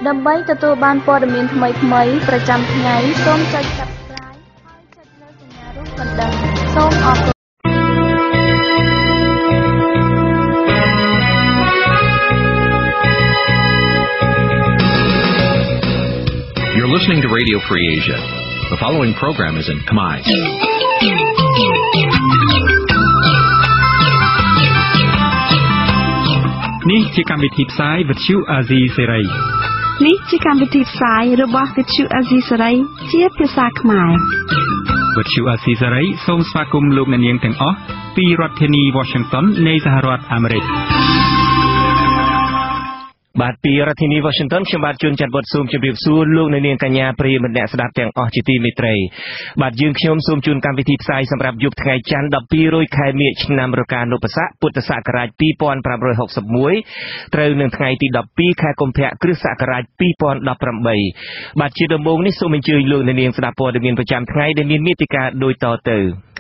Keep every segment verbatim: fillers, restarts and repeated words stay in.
ដើម្បីទទួលបានព័ត៌មានថ្មីៗប្រចាំថ្ងៃសូមចុច Subscribe ហើយចុចលើសញ្ញារូបកណ្ដឹងសូមអរគុណ You're listening to Radio Free Asia. The following program is in Khmer. Nǐ chi càm bi tiệp xáy vệt chiu a zì sê ray. Nǐ chi càm bi tiệp xáyរបស់វិទ្យុអាស៊ីសេរីជាភាសាខ្មែរវិទ្យុអាស៊ីសេរីសូមស្វាគមន៍លោកអ្នកនាងទាំងអស់ពីរដ្ឋធានី Washington នៃសហរដ្ឋអាមេរិកបាទពីរដ្ឋធានី Washington ខ្ញុំបាទជួនច័ន្ទវុតស៊ូមជម្រាបសួរលោកអ្នកនាងកញ្ញាប្រិយមិត្តអ្នកស្ដាប់ទាំងអស់ជាទីមេត្រីបាទយើងខ្ញុំសូមជូនកម្មវិធីផ្សាយសម្រាប់យប់ថ្ងៃច័ន្ទ 12 រោចខែមិញឆ្នាំរកានុបស័កពុទ្ធសករាជ 2561 ត្រូវនឹងថ្ងៃទី 12 ខែកុម្ភៈគ្រិស្តសករាជ 2018 បាទជាដំបូងនេះសូមអញ្ជើញលោកអ្នកនាងស្ដាប់ព័ត៌មានប្រចាំថ្ងៃដែលមានមាតិកាដូចតទៅ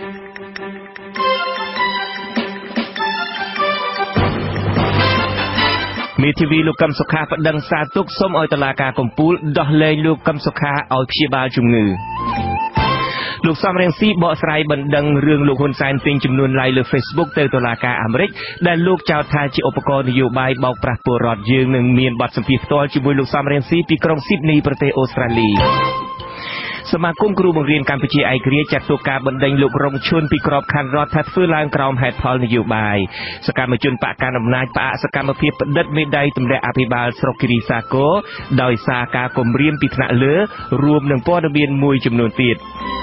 មេធាវីលោកកឹមសុខាប្តឹងសារទុកសូមឲ្យតុលាការកំពូលដោះលែងលោកកឹមសុខាឲ្យព្យាបាលជំងឺលោកសំរងស៊ីបកស្រាយបណ្ដឹងរឿងលោកហ៊ុនសែនទិញចំនួន like លើ Facebook ទៅតុលាការអាមេរិកដែលលោកចោទថាជាឧបករណ៍នយោបាយបោកប្រាស់ពលរដ្ឋយើងនឹងមានបទសម្ភាសន៍ផ្ទាល់ជាមួយលោកសំរងស៊ីពីក្រុងស៊ីដនីប្រទេសអូស្ត្រាលីសមាគមគ្រូបង្រៀនកម្ពុជាឯករាជ្យចាត់ទុកការបណ្ដេញលោករងឈុនពីក្របខ័ណ្ឌរដ្ឋថាធ្វើឡើងក្រោមហេតុផលនយោបាយសកម្មជនបកកណ្ដាលអំណាចផ្អាកសកម្មភាពផ្តិតមេដាយទម្លាក់អភិបាលស្រុកគិរីសាគរដោយសារការគំរាមពីថ្នាក់លើរួមនឹងព័ត៌មានមួយចំនួនទៀត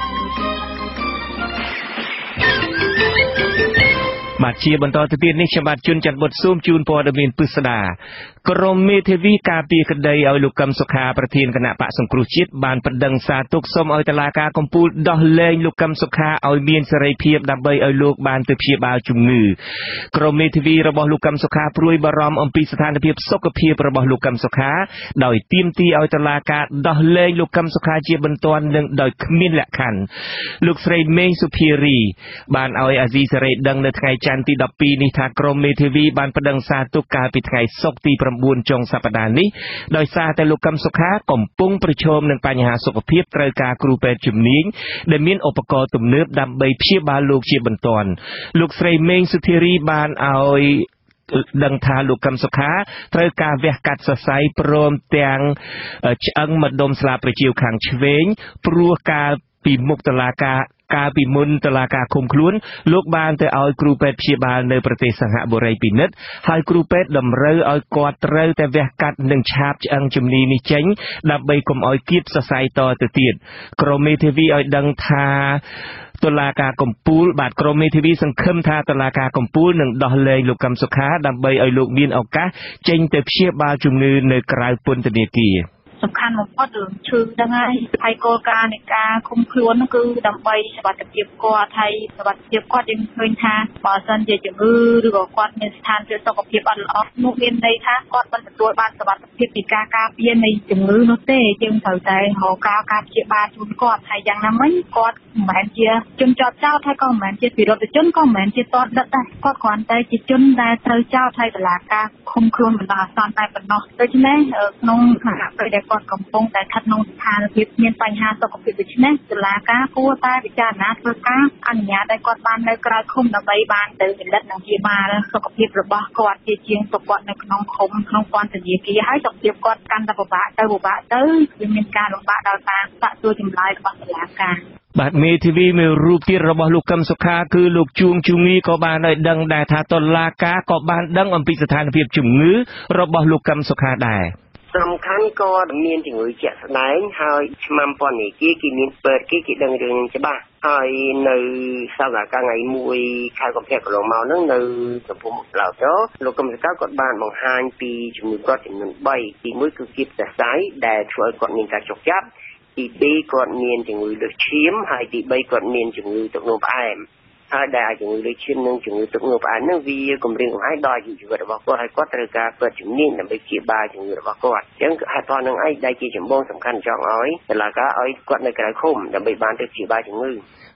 បាទជាបន្តទៅទៀតនេះខ្ញុំបាទជួនច័ន្ទបុត្រស៊ូមជូនព័ត៌មានពិស្ដាក្រមមេធាវីការពារក្តីឲ្យលោកកឹមសុខាប្រធានគណៈបកសង្គ្រោះជាតិបានប្តឹងសារទុកសូមឲ្យតុលាការកំពូលដោះលែងលោកកឹមសុខាឲ្យមានសេរីភាពដើម្បីឲ្យលោកបានទៅព្យាបាលជំងឺក្រមមេធាវីរបស់លោកកឹមសុខាព្រួយបារម្ភអំពីស្ថានភាពសុខភាពរបស់លោកកឹមសុខាដោយទាមទារឲ្យតុលាការដោះលែងលោកកឹមសុខាជាបន្ទាន់និងដោយគ្មានលក្ខខណ្ឌលោកស្រីមេងសុភារីបានឲ្យអាស៊ីសេរីដឹងនៅថ្ងៃច័ន្ទទី ដប់ពីរ នេះថាក្រមមេធាវីបានប្តឹងសារទុកកាលពីថ្ងៃសុក្រទី 9 ចុងសប្តាហ៍នេះដោយសារតែលោកកឹមសុខាកំពុងប្រឈមនឹងបញ្ហាសុខភាពត្រូវការគ្រូពេទ្យជំនាញដែលមានឧបករណ៍ទំនើបដើម្បីព្យាបាលលោកជាបន្ទាន់លោកស្រីមេងសុធារីបានឲ្យដឹងថាលោកកឹមសុខាត្រូវការវះកាត់សរសៃព្រមទាំងឆ្អឹងម្ដុំស្លាបប្រជៀវខាងឆ្វេងព្រោះកាលពីមុខតុលាការកាលពីមុនតុលាការឃុំខ្លួនលោកបានទៅឲ្យគ្រូពេទ្យព្យាបាលនៅប្រទេសសិង្ហបុរីពិនិត្យហើយគ្រូពេទ្យតម្រូវឲ្យគាត់ត្រូវតែវះកាត់និងឆាបឆ្អឹងជំនីនេះចេញដើម្បីកុំឲ្យគៀបសរសៃតទៅទៀតក្រមមេធាវីឲ្យដឹងថាតុលាការកំពូលបាទក្រមមេធាវីសង្ឃឹមថាតុលាការកំពូលនឹងដោះលែងលោកកឹមសុខាដើម្បីឲ្យលោកមានឱកាសចេញទៅព្យាបាលជំងឺនៅក្រៅពន្ធនាគារសំខាន់បំផុតរឿងឈឺហ្នឹងហើយហើយគោលការណ៍នៃការឃុំខ្លួនគឺដើម្បីសុខភាពគាត់ហើយសុខភាពគាត់យើងឃើញថាបើសិនជាជំងឺឬក៏គាត់មានស្ថានភាពសុខភាពអត់ល្អនោះមានន័យថាគាត់មិនទទួលបានសុខភាពពីការការពារនៃជំងឺនោះទេយើងត្រូវតែរកការការព្យាបាលជូនគាត់ហើយយ៉ាងណាមិញគាត់មិនមែនជាជនជាប់ចោទហើយក៏មិនមែនជាវិរុទ្ធជនក៏មិនមែនជាតតដិតដែរគាត់គ្រាន់តែជាជនដែលត្រូវចោទហើយតុលាការឃុំខ្លួនបណ្ដោះអាសន្នតែប៉ុណ្ណោះដូច្នេះក្នុងខណៈពេលដែលគាត់កំពុងតែស្ថិតក្នុងស្ថានភាពមានបញ្ហាសុខភាពដូច្នេះតុលាការគួរតែពិចារណាធ្វើការអនុញ្ញាតឲ្យគាត់បាននៅក្រៅឃុំដើម្បីបានទៅពិនិត្យនិងព្យាបាលសុខភាពរបស់គាត់ជាជាងទៅគាត់នៅក្នុងឃុំក្នុងពន្ធនាគារហើយសុខភាពគាត់កាន់តែពិបាកទៅពិបាកទៅវាមានការលំបាកដល់ការសាកសួរចម្លើយរបស់តុលាការបាទមេធាវីមួយរូបទៀតរបស់លោកកឹមសុខាគឺលោកជួងជួងងីក៏បានឲ្យដឹងដែរថាតុលាការក៏បានដឹងអំពីស្ថានភាពជំងឺរបស់លោកកឹមសុខាដែរសំខាន់គាត់មានជំងឺជាក់ស្ដែងហើយឆ្មាំពន្ធនាគារគេមានពេទ្យគេគេដឹងរឿងនេះច្បាស់ហើយនៅសប្តាហ៍ថ្ងៃមួយខែកុម្ភៈកន្លងមកហ្នឹងនៅចំពោះឡៅតលោកកឹមសុខាគាត់បានបង្ហាញពីជំងឺគាត់ចំនួនបីទីមួយគឺគៀបសរសៃដែលធ្វើឲ្យគាត់មានការចុកចាប់ទីពីរគាត់មានជំងឺលើសឈាមហើយទីបីគាត់មានជំងឺទឹកនោមផ្អែមហើយដែលជំងឺលើសឈាមនិងជំងឺទឹកនោមផ្អែមហ្នឹងវាគំរាមកំហែងដល់ជីវិតរបស់គាត់ហើយគាត់ត្រូវការពេទ្យជំនាញដើម្បីព្យាបាលជំងឺរបស់គាត់អញ្ចឹងហេតុផលហ្នឹងឯងដែលជាចម្បងសំខាន់ចង់ឲ្យតុលាការឲ្យគាត់នៅក្រៅឃុំដើម្បីបានទៅព្យាបាលជំងឺ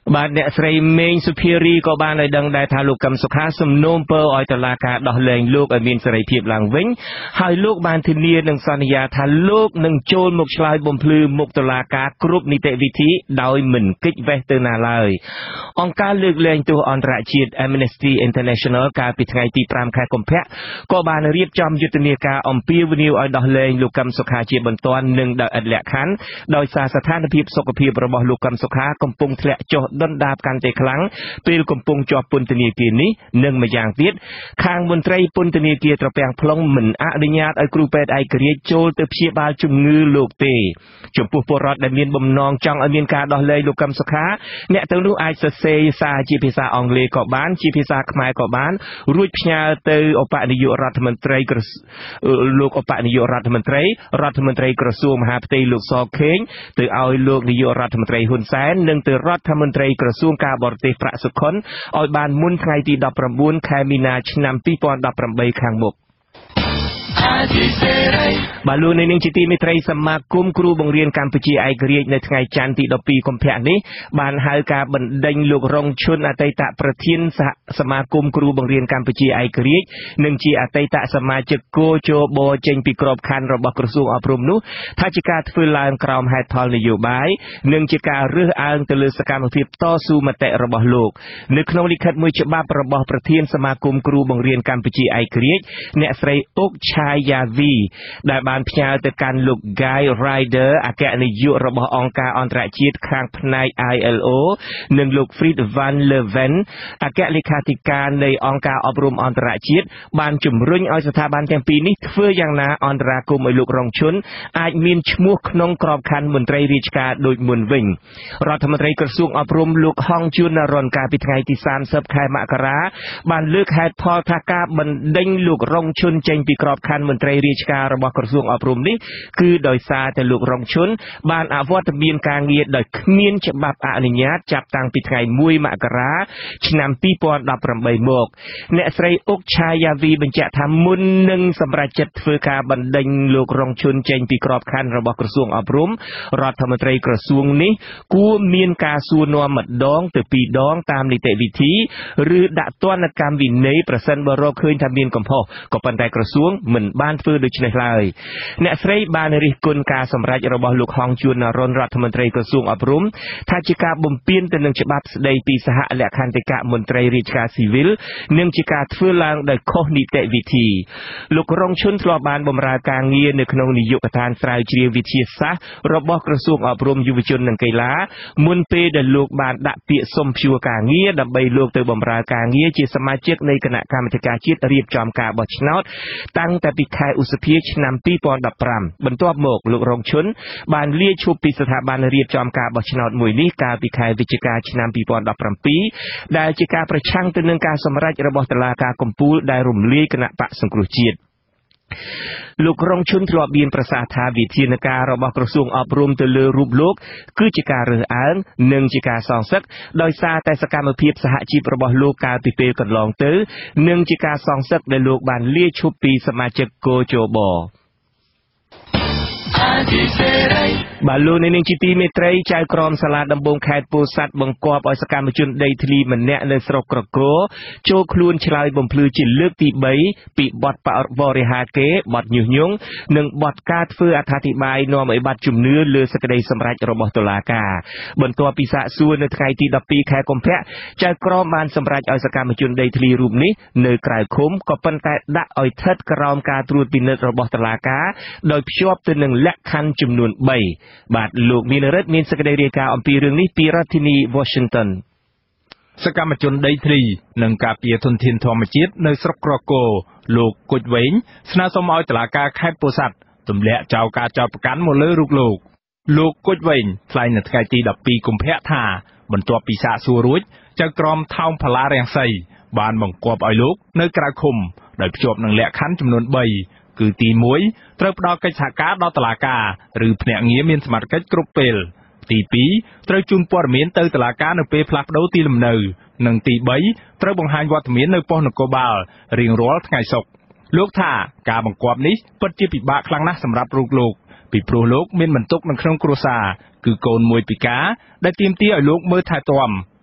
បាទអ្នកស្រីមេងសុភារីក៏បានឲ្យដឹងដែរថាលោកកឹមសុខាសំណូមពរឲ្យតុលាការដោះលែងលោកឲ្យមានសេរីភាពឡើងវិញហើយលោកបានធានានិងសន្យាថាលោកនឹងចូលមកឆ្លើយបំភ្លឺមុខតុលាការគ្រប់នីតិវិធីដោយមិនគេចវេះទៅណាឡើយអង្គការលើកលែងទោសអន្តរជាតិ Amnesty International កាលពីថ្ងៃទីfiveខែកុម្ភៈក៏បានរៀបចំយុទ្ធនាការអំពាវនាវឲ្យដោះលែងលោកកឹមសុខាជាបន្ទាន់និងដោយឥតលក្ខខណ្ឌដោយសារស្ថានភាពសុខភាពរបស់លោកកឹមសុខាកំពុងធ្លាក់ចុះដុនដាបកាន់តែខ្លាំងពេលកំពុងជាប់ពន្ធនាគារនេះនិងម្យ៉ាងទៀតខាងមន្ត្រីពន្ធនាគារត្រពាំង plong មិនអនុញ្ញាតឲ្យគ្រូពេទ្យឯករាជ្យចូលទៅព្យាបាលជំងឺលោកទេចំពោះពលរដ្ឋដែលមានបំណងចង់ឲ្យមានការដោះលែងលោកកឹមសុខាអ្នកទាំងនោះអាចសរសេរសារជាភាសាអង់គ្លេសក៏បានជាភាសាខ្មែរក៏បានរួចផ្ញើទៅឧបនាយករដ្ឋមន្ត្រីលោកឧបនាយករដ្ឋមន្ត្រីរដ្ឋមន្ត្រីក្រសួងមហាផ្ទៃលោកសខេងទៅឲ្យលោកនាយករដ្ឋមន្ត្រីហ៊ុនសែននិងទៅរដ្ឋមន្ត្រីក្រសួងការបរទេសប្រាក់សុខុនឲ្យបានមុនថ្ងៃទីnineteenខែមីនាឆ្នាំtwenty eighteenខាងមុខបាទលោកនាងជាទីមេត្រីសមាគមគ្រូបង្រៀនកម្ពុជាឯករាជ្យនៅថ្ងៃច័ន្ទទីtwelveកុម្ភៈនេះបានហៅការបណ្ដេញលោករងឈុនអតីតប្រធានសហសមាគមគ្រូបង្រៀនកម្ពុជាឯករាជ្យនិងជាអតីតសមាជិកគោជបចេញពីក្របខ័ណ្ឌរបស់ក្រសួងអប់រំនោះថាជាការធ្វើឡើងក្រោមហេតុផលនយោបាយនិងជាការរើសអើងទៅលើសកម្មភាពតស៊ូមតិរបស់លោកនៅក្នុងលិខិតមួយច្បាប់របស់ប្រធានសមាគមគ្រូបង្រៀនកម្ពុជាឯករាជ្យអ្នកស្រីអុកឆាយាវីដែលបានផ្ញើទៅកាន់លោក Guy Ryder អគ្គនាយករបស់អង្គការអន្តរជាតិខាងផ្នែក I L O និងលោក Fred van Leeuwen អគ្គលេខាធិការនៃអង្គការអប់រំអន្តរជាតិបានជំរុញឲ្យស្ថាប័នទាំងពីរនេះធ្វើយ៉ាងណាអន្តរាគមន៍ឲ្យលោករងឈុនអាចមានឈ្មោះក្នុងក្របខ័ណ្ឌមន្ត្រីរាជការដូចមុនវិញរដ្ឋមន្ត្រីក្រសួងអប់រំលោកហងជួននរនកាលពីថ្ងៃទីthirtyខែមករាបានលើកហេតុផលថាការបណ្ដេញលោករងឈុនចេញពីក្របខ័ណ្ឌមន្ត្រីរាជការរបស់ក្រសួងអប់រំនេះគឺដោយសារតែលោករងឈុនបានអវត្តមានការងារដោយគ្មានច្បាប់អនុញ្ញាតចាប់តាំងពីថ្ងៃoneមករាឆ្នាំtwenty eighteenមកអ្នកស្រីអុកឆាយាវីបញ្ជាក់ថាមុននឹងសម្រេចចិត្តធ្វើការបណ្ដេញលោករងឈុនចេញពីក្របខ័ណ្ឌរបស់ក្រសួងអប់រំរដ្ឋមន្ត្រីក្រសួងនេះគួរមានការសួរនាំម្ដងទៅពីរដងតាមនីតិវិធីឬដាក់ទណ្ឌកម្មវិន័យប្រសិនបើរកឃើញថាមានកំហុសក៏ប៉ុន្តែក្រសួងមិនបានធ្វើដូច្នេះឡើយអ្នកស្រីបានរិះគន់ការសម្រេចរបស់លោកហងជួននរនរដ្ឋមន្ត្រីក្រសួងអប់រំថាជាការបំពានទៅនឹងច្បាប់ស្តីពីសហលក្ខន្តិកៈមន្ត្រីរាជការស៊ីវិលនិងជាការធ្វើឡើងដោយខុសនីតិវិធីលោករងឈុនធ្លាប់បានបម្រើការងារនៅក្នុងនាយកដ្ឋានស្រាវជ្រាវវិទ្យាសាស្ត្ររបស់ក្រសួងអប់រំយុវជននិងកីឡាមុនពេលដែលលោកបានដាក់ពាក្យសុំព្យួរការងារដើម្បីលោកទៅបម្រើការងារជាសមាជិកនៃគណៈកម្មាធិការជាតិរៀបចំការបោះឆ្នោតតាំងតែពីខែឧសភាឆ្នាំtwenty fifteenបន្ទាប់មកលោករងឈុនបានលាឈប់ពីស្ថាប័នរៀបចំការបោះឆ្នោតមួយនេះកាលពីខែវិច្ឆិកាឆ្នាំtwenty seventeenដែលជាការប្រឆាំងទៅនឹងការសម្រេចរបស់តុលាការកំពូលដែលរំលាយគណៈបកសង្គ្រោះជាតិលោករងឈុនធ្លាប់មានប្រសាសន៍ថាវិធានការរបស់ក្រសួងអប់រំទៅលើរូបលោកគឺជាការរើសអើងនិងជាការសងសឹកដោយសារតែសកម្មភាពសហជីពរបស់លោកកាលពីពេលកន្លងទៅនិងជាការសងសឹកដែលលោកបានលាឈប់ពីសមាជិកគោជបបាទលោកនាងជាទីមេត្រីចៅក្រមសាលាដំបងខេត្តពោធិ៍សាត់បង្គាប់ឲ្យសកម្មជនដីធ្លីម្នាក់នៅស្រុកក្រគរចូលខ្លួនឆ្លើយបំភ្លឺជាលើកទីthreeពីបទបរិហាគេបទញុះញង់និងបទការធ្វើអត្ថាធិប្បាយនាំឲ្យបាត់ជំនឿលើសេចក្តីសម្រេចរបស់តុលាការបន្ទាប់ពីសាកសួរនៅថ្ងៃទីtwelveខែកុម្ភៈចៅក្រមបានសម្រេចឲ្យសកម្មជនដីធ្លីរូបនេះនៅក្រៅឃុំក៏ប៉ុន្តែដាក់ឲ្យស្ថិតក្រោមការត្រួតពិនិត្យរបស់តុលាការដោយភ្ជាប់ទៅនឹងលក្ខខណ្ឌចំនួនthreeបាទលោកមានរិទ្ធមានសេចក្តីរាយការណ៍អំពីរឿងនេះពីរដ្ឋធានី Washington សកម្មជនដីធ្លីនិងការពារធនធានធម្មជាតិនៅស្រុកក្រគរលោកគុជវែងស្នើសុំឲ្យតុលាការខេត្តពោធិ៍សាត់ទម្លាក់ចោលការចោទប្រកាន់មកលើរូបលោកលោកគុជវែងថ្លែងនៅថ្ងៃទីtwelveកុម្ភៈថាបន្ទាប់ពីសាកសួររួចចៅក្រមថោងផល្លារាំងសីបានបង្គាប់ឲ្យលោកនៅក្រៅឃុំដោយភ្ជាប់នឹងលក្ខខណ្ឌចំនួនthreeគឺទីoneត្រូវផ្ដល់កិច្ចសហការដល់តុលាការឬភ្នាក់ងារមានសមត្ថកិច្ចគ្រប់ពេលទីtwoត្រូវជូនព័ត៌មានទៅតុលាការនៅពេលផ្លាស់ប្ដូរទីលំនៅនិងទីthreeត្រូវបង្ហាញវត្តមាននៅប៉ុស្តិ៍នគរបាលរៀងរាល់ថ្ងៃសុក្រលោកថាការបង្គាប់នេះពិតជាពិបាកខ្លាំងណាស់សម្រាប់រូបលោកពីព្រោះលោកមានបន្ទុកនៅក្នុងគ្រួសារគឺកូនមួយពិការដែលទាមទារឲ្យលោកមើលថែទាំ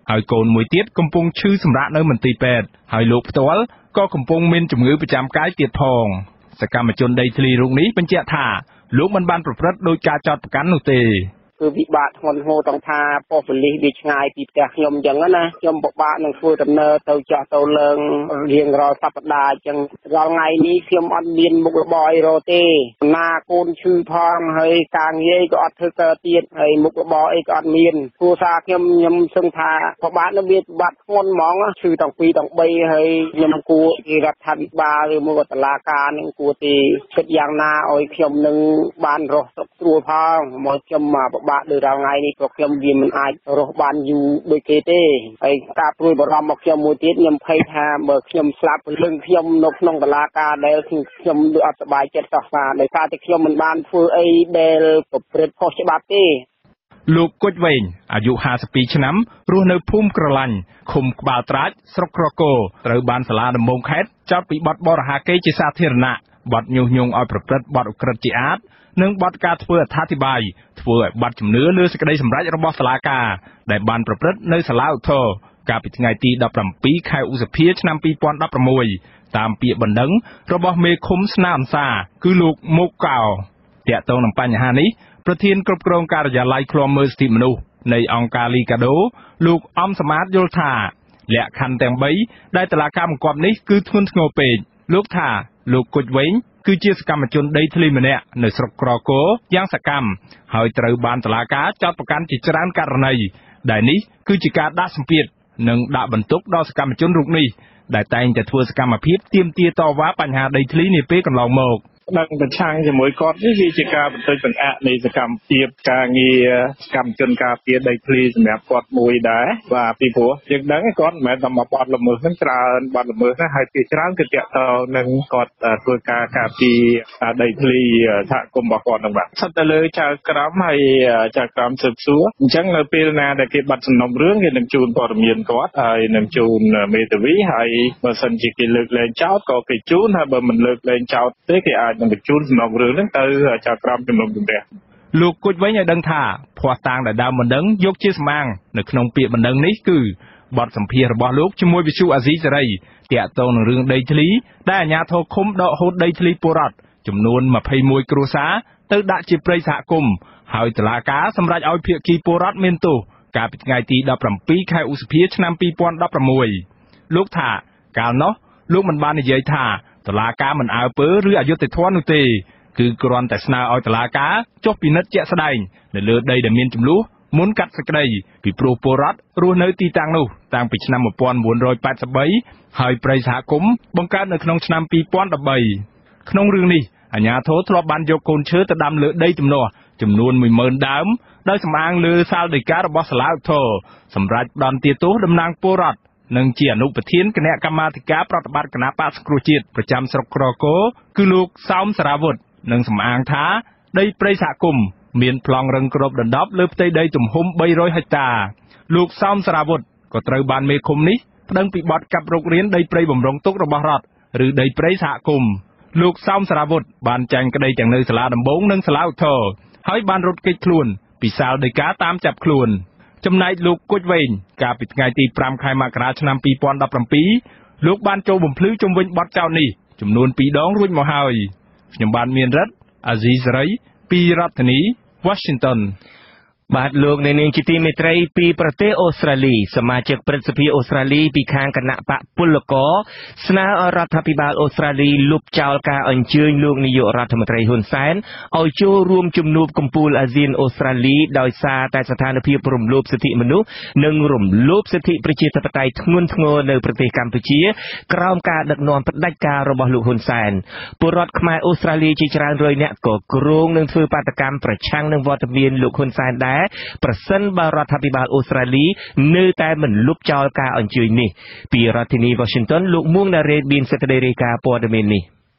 ហើយកូនមួយទៀតកំពុងឈឺសម្រាកនៅមន្ទីរពេទ្យហើយលោកផ្ទាល់ក៏កំពុងមានជំងឺប្រចាំកាយទៀតផងសកម្មជនដីធ្លីរូបនេះបញ្ជាក់ថាលោកមិនបានប្រព្រឹត្តដោយការចោទប្រកាន់នោះទេគឺវិបាកធ្ងន់ធ្ងរទាំងថាប៉ុស្តិ៍ប៉ូលីសវាឆ្ងាយពីផ្ទះខ្ញុំអញ្ចឹងណាខ្ញុំពិបាកនឹងធ្វើដំណើរទៅចោះទៅឡើងរៀងរាល់សប្តាហ៍អញ្ចឹងរាល់ថ្ងៃនេះខ្ញុំអត់មានមុខរបរអីរកទេណាកូនឈឺផងហើយការងារក៏អត់ធ្វើកើតទៀតហើយមុខរបរអីក៏អត់មានគ្រួសារខ្ញុំខ្ញុំសឹងថាពិបាកនឹងវាពិបាកធ្ងន់ហ្មងឈឺទាំងពីរទាំងបីហើយខ្ញុំគួរគេរដ្ឋាភិបាលឬមកតុលាការនឹងគួរទីគិតយ៉ាងណាឲ្យខ្ញុំនឹងបានរស់សុខស្រួលផងមកខ្ញុំមកបាក់ដោយរាល់ថ្ងៃនេះក៏ខ្ញុំវាមិនអាចរស់បានយូរដូចគេទេហើយការព្រួយបារម្ភមកខ្ញុំមួយទៀតខ្ញុំភ័យថាបើខ្ញុំស្លាប់ពលឹងខ្ញុំនៅក្នុងតុលាការដែលខ្ញុំដូចអត់សប្បាយចិត្តសោះបាទដោយសារតែខ្ញុំមិនបានធ្វើអីដែលប្រព្រឹត្តខុសច្បាប់ទេលោកគុជវែងអាយុห้าสิบពីរឆ្នាំរស់នៅភូមិក្រឡាញ់ឃុំក្បាលត្រាចស្រុកក្រគរត្រូវបានសាលាដំបងខេត្តចោទពីបទបរិហាកេរ្តិ៍ជាសាធារណៈបទញុះញង់ឲ្យប្រព្រឹត្តបទឧក្រិដ្ឋជាអាតនិងបទការធ្វើអត្ថាធិប្បាយធ្វើឲ្យបាត់ជំនឿលើសេចក្តីសម្រេចរបស់សាលាការដែលបានប្រព្រឹត្តនៅសាលាឧទ្ធរកាលពីថ្ងៃទីដប់ប្រាំពីរខែឧសភាឆ្នាំពីរពាន់ដប់ប្រាំមួយតាមពាក្យបណ្ដឹងរបស់មេឃុំស្នាអន្សាគឺលោកមុកកោតាក់ទងនឹងបញ្ហានេះប្រធានគ្រប់គ្រងការិយាល័យឃ្លាំមើលសិទ្ធិមនុស្សនៃអង្គការលីកាដូលោកអំសមាតយល់ថាលក្ខខណ្ឌទាំងបីដែលតុលាការបង្គាប់នេះគឺធ្ងន់ធ្ងរពេកលោកថាលោកគុជវែងគឺជាសកម្មជនដីធ្លីម្នាក់នៅស្រុកក្រគរយ៉ាងសកម្មហើយត្រូវបានតុលាការចោទប្រកាន់ជាច្រើនករណីដែលនេះគឺជាការដាក់សម្ពាធនិងដាក់បន្ទុកដល់សកម្មជនរូបនេះដែលតែងតែធ្វើសកម្មភាពទាមទារតវ៉ាបញ្ហាដីធ្លីនាពេលកន្លងមកដឹងប្រឆាំងជាមួយគាត់នេះវាជាការបន្ទុកបង្អាក់នៃសកម្មភាពការងារសកម្មជនការពារដីធ្លីសម្រាប់គាត់មួយដែរបាទពីព្រោះយើងដឹងគាត់មិនមែនតែមកបាត់ល្មើសនឹងច្រើនបាត់ល្មើសណាហើយពីច្រើនគឺតាក់ទងនឹងគាត់ធ្វើការការពារដីធ្លីសហគមន៍របស់គាត់នឹងបាទសិតទៅលើចៅក្រមហើយចៅក្រមស៊ើបសួរអញ្ចឹងនៅពេលណាដែលគេបាត់សំណុំរឿងគេនឹងជូនព័ត៌មានគាត់ហើយនឹងជូនមេធាវីហើយបើសិនជាគេលើកលែងចោទក៏គេជូនហើយបើមិនលើកលែងចោទទេគេអាចនឹងបញ្ជូនសំណុំរឿងហ្នឹងទៅចៅក្រមជំនុំជម្រះលោកគុជវិញឲ្យដឹងថាភ័ស្តុតាងដែលដើមបណ្ដឹងយកជាស្មាងនៅក្នុងពាក្យបណ្ដឹងនេះគឺបទសម្ភាសន៍របស់លោកជាមួយវិទ្យុអាស៊ីសេរីទាក់ទងនឹងរឿងដីធ្លីដែលអាជ្ញាធរឃុំដកហូតដីធ្លីពលរដ្ឋចំនួនម្ភៃមួយគ្រួសារទៅដាក់ជាព្រៃសហគមន៍ហើយតុលាការសម្រេចឲ្យភាគីពលរដ្ឋមានទោសកាលពីថ្ងៃទីដប់ប្រាំពីរខែឧសភាឆ្នាំពីរពាន់ដប់ប្រាំមួយលោកថាកាលនោះលោកមិនបាននិយាយថាតុលាការមិនអើពើឬអយុត្តិធម៌នោះទេគឺគ្រាន់តែស្នើឲ្យតុលាការចុះពិនិត្យជាក់ស្ដែងនៅលើដីដែលមានចំនួនមុនកាត់សេចក្តីពីព្រោះពលរដ្ឋរស់នៅទីតាំងនោះតាំងពីឆ្នាំmột nghìn chín trăm tám mươi baហើយព្រៃសហគមន៍បង្កើតនៅក្នុងឆ្នាំពីរពាន់ដប់បីក្នុងរឿងនេះអាជ្ញាធរធ្លាប់បានយកកូនឈើទៅដាំលើដីទំនាស់ចំនួនមួយម៉ឺនដើមដោយសំអាងលើសាលដីការបស់សាលាឧទ្ធរសម្រាប់ផ្ដន្ទាទោសតំណាងពលរដ្ឋនិងជាអនុប្រធានគណៈកម្មាធិការប្រតិបត្តិគណៈបក្សសង្គ្រោះជាតិប្រចាំស្រុកក្រគរគឺលោកសោមសារាវុធនិងសំអាងថាដីព្រៃសហគមន៍មានប្លង់រឹងគ្របដណ្ដប់លើផ្ទៃដីទំហំបីរយហិកតាលោកសោមសារាវុធក៏ត្រូវបានមេឃុំនេះប្តឹងពីបទកាប់រុករានដីព្រៃបំរុងទុករបស់រដ្ឋឬដីព្រៃសហគមន៍លោកសោមសារាវុធបានចាញ់ក្តីទាំងនៅសាលាដំបងនិងសាលាឧទ្ធរហើយបានរត់គេចខ្លួនពីសាលដីកាតាមចាប់ខ្លួនចំណែកលោកគុជវែងកាលពីថ្ងៃទីប្រាំខែមករាឆ្នាំពីរពាន់ដប់ប្រាំពីរលោកបានចូលបំភ្លឺជុំវិញបទចោទនេះចំនួនពីរដងរួចមកហើយខ្ញុំបានមានរិទ្ធអាស៊ីសេរីពីរដ្ឋធានី Washington បាទលោកអ្នកនាងជាទីមេត្រីពីប្រទេសអូស្ត្រាលីសមាជិកព្រឹទ្ធសភាអូស្ត្រាលីពីខាងគណៈបកពលករស្នើឲ្យរដ្ឋាភិបាលអូស្ត្រាលីលុបចោលការអញ្ជើញលោកនាយករដ្ឋមន្ត្រីហ៊ុនសែនឲ្យចូលរួមជំនួបកំពូលអាស៊ានអូស្ត្រាលីដោយសារតែស្ថានភាពរំលោភសិទ្ធិមនុស្សនិងរំលោភសិទ្ធិប្រជាធិបតេយ្យធ្ងន់ធ្ងរនៅប្រទេសកម្ពុជាក្រោមការដឹកនាំផ្ដាច់ការរបស់លោកហ៊ុនសែនពលរដ្ឋខ្មែរអូស្ត្រាលីជាច្រើនរយនាក់ក៏គ្រោងនឹងធ្វើបាតកម្មប្រឆាំងនឹងវត្តមានលោកហ៊ុនសែនដែរប្រសិនបើរដ្ឋាភិបាលអូស្ត្រាលីនៅតែមិនលុបចោលការអញ្ជើញនេះពីរដ្ឋធានី Washington លោកមួងណារ៉េតមានសេចក្តីរាយការណ៍ព័ត៌មាននេះ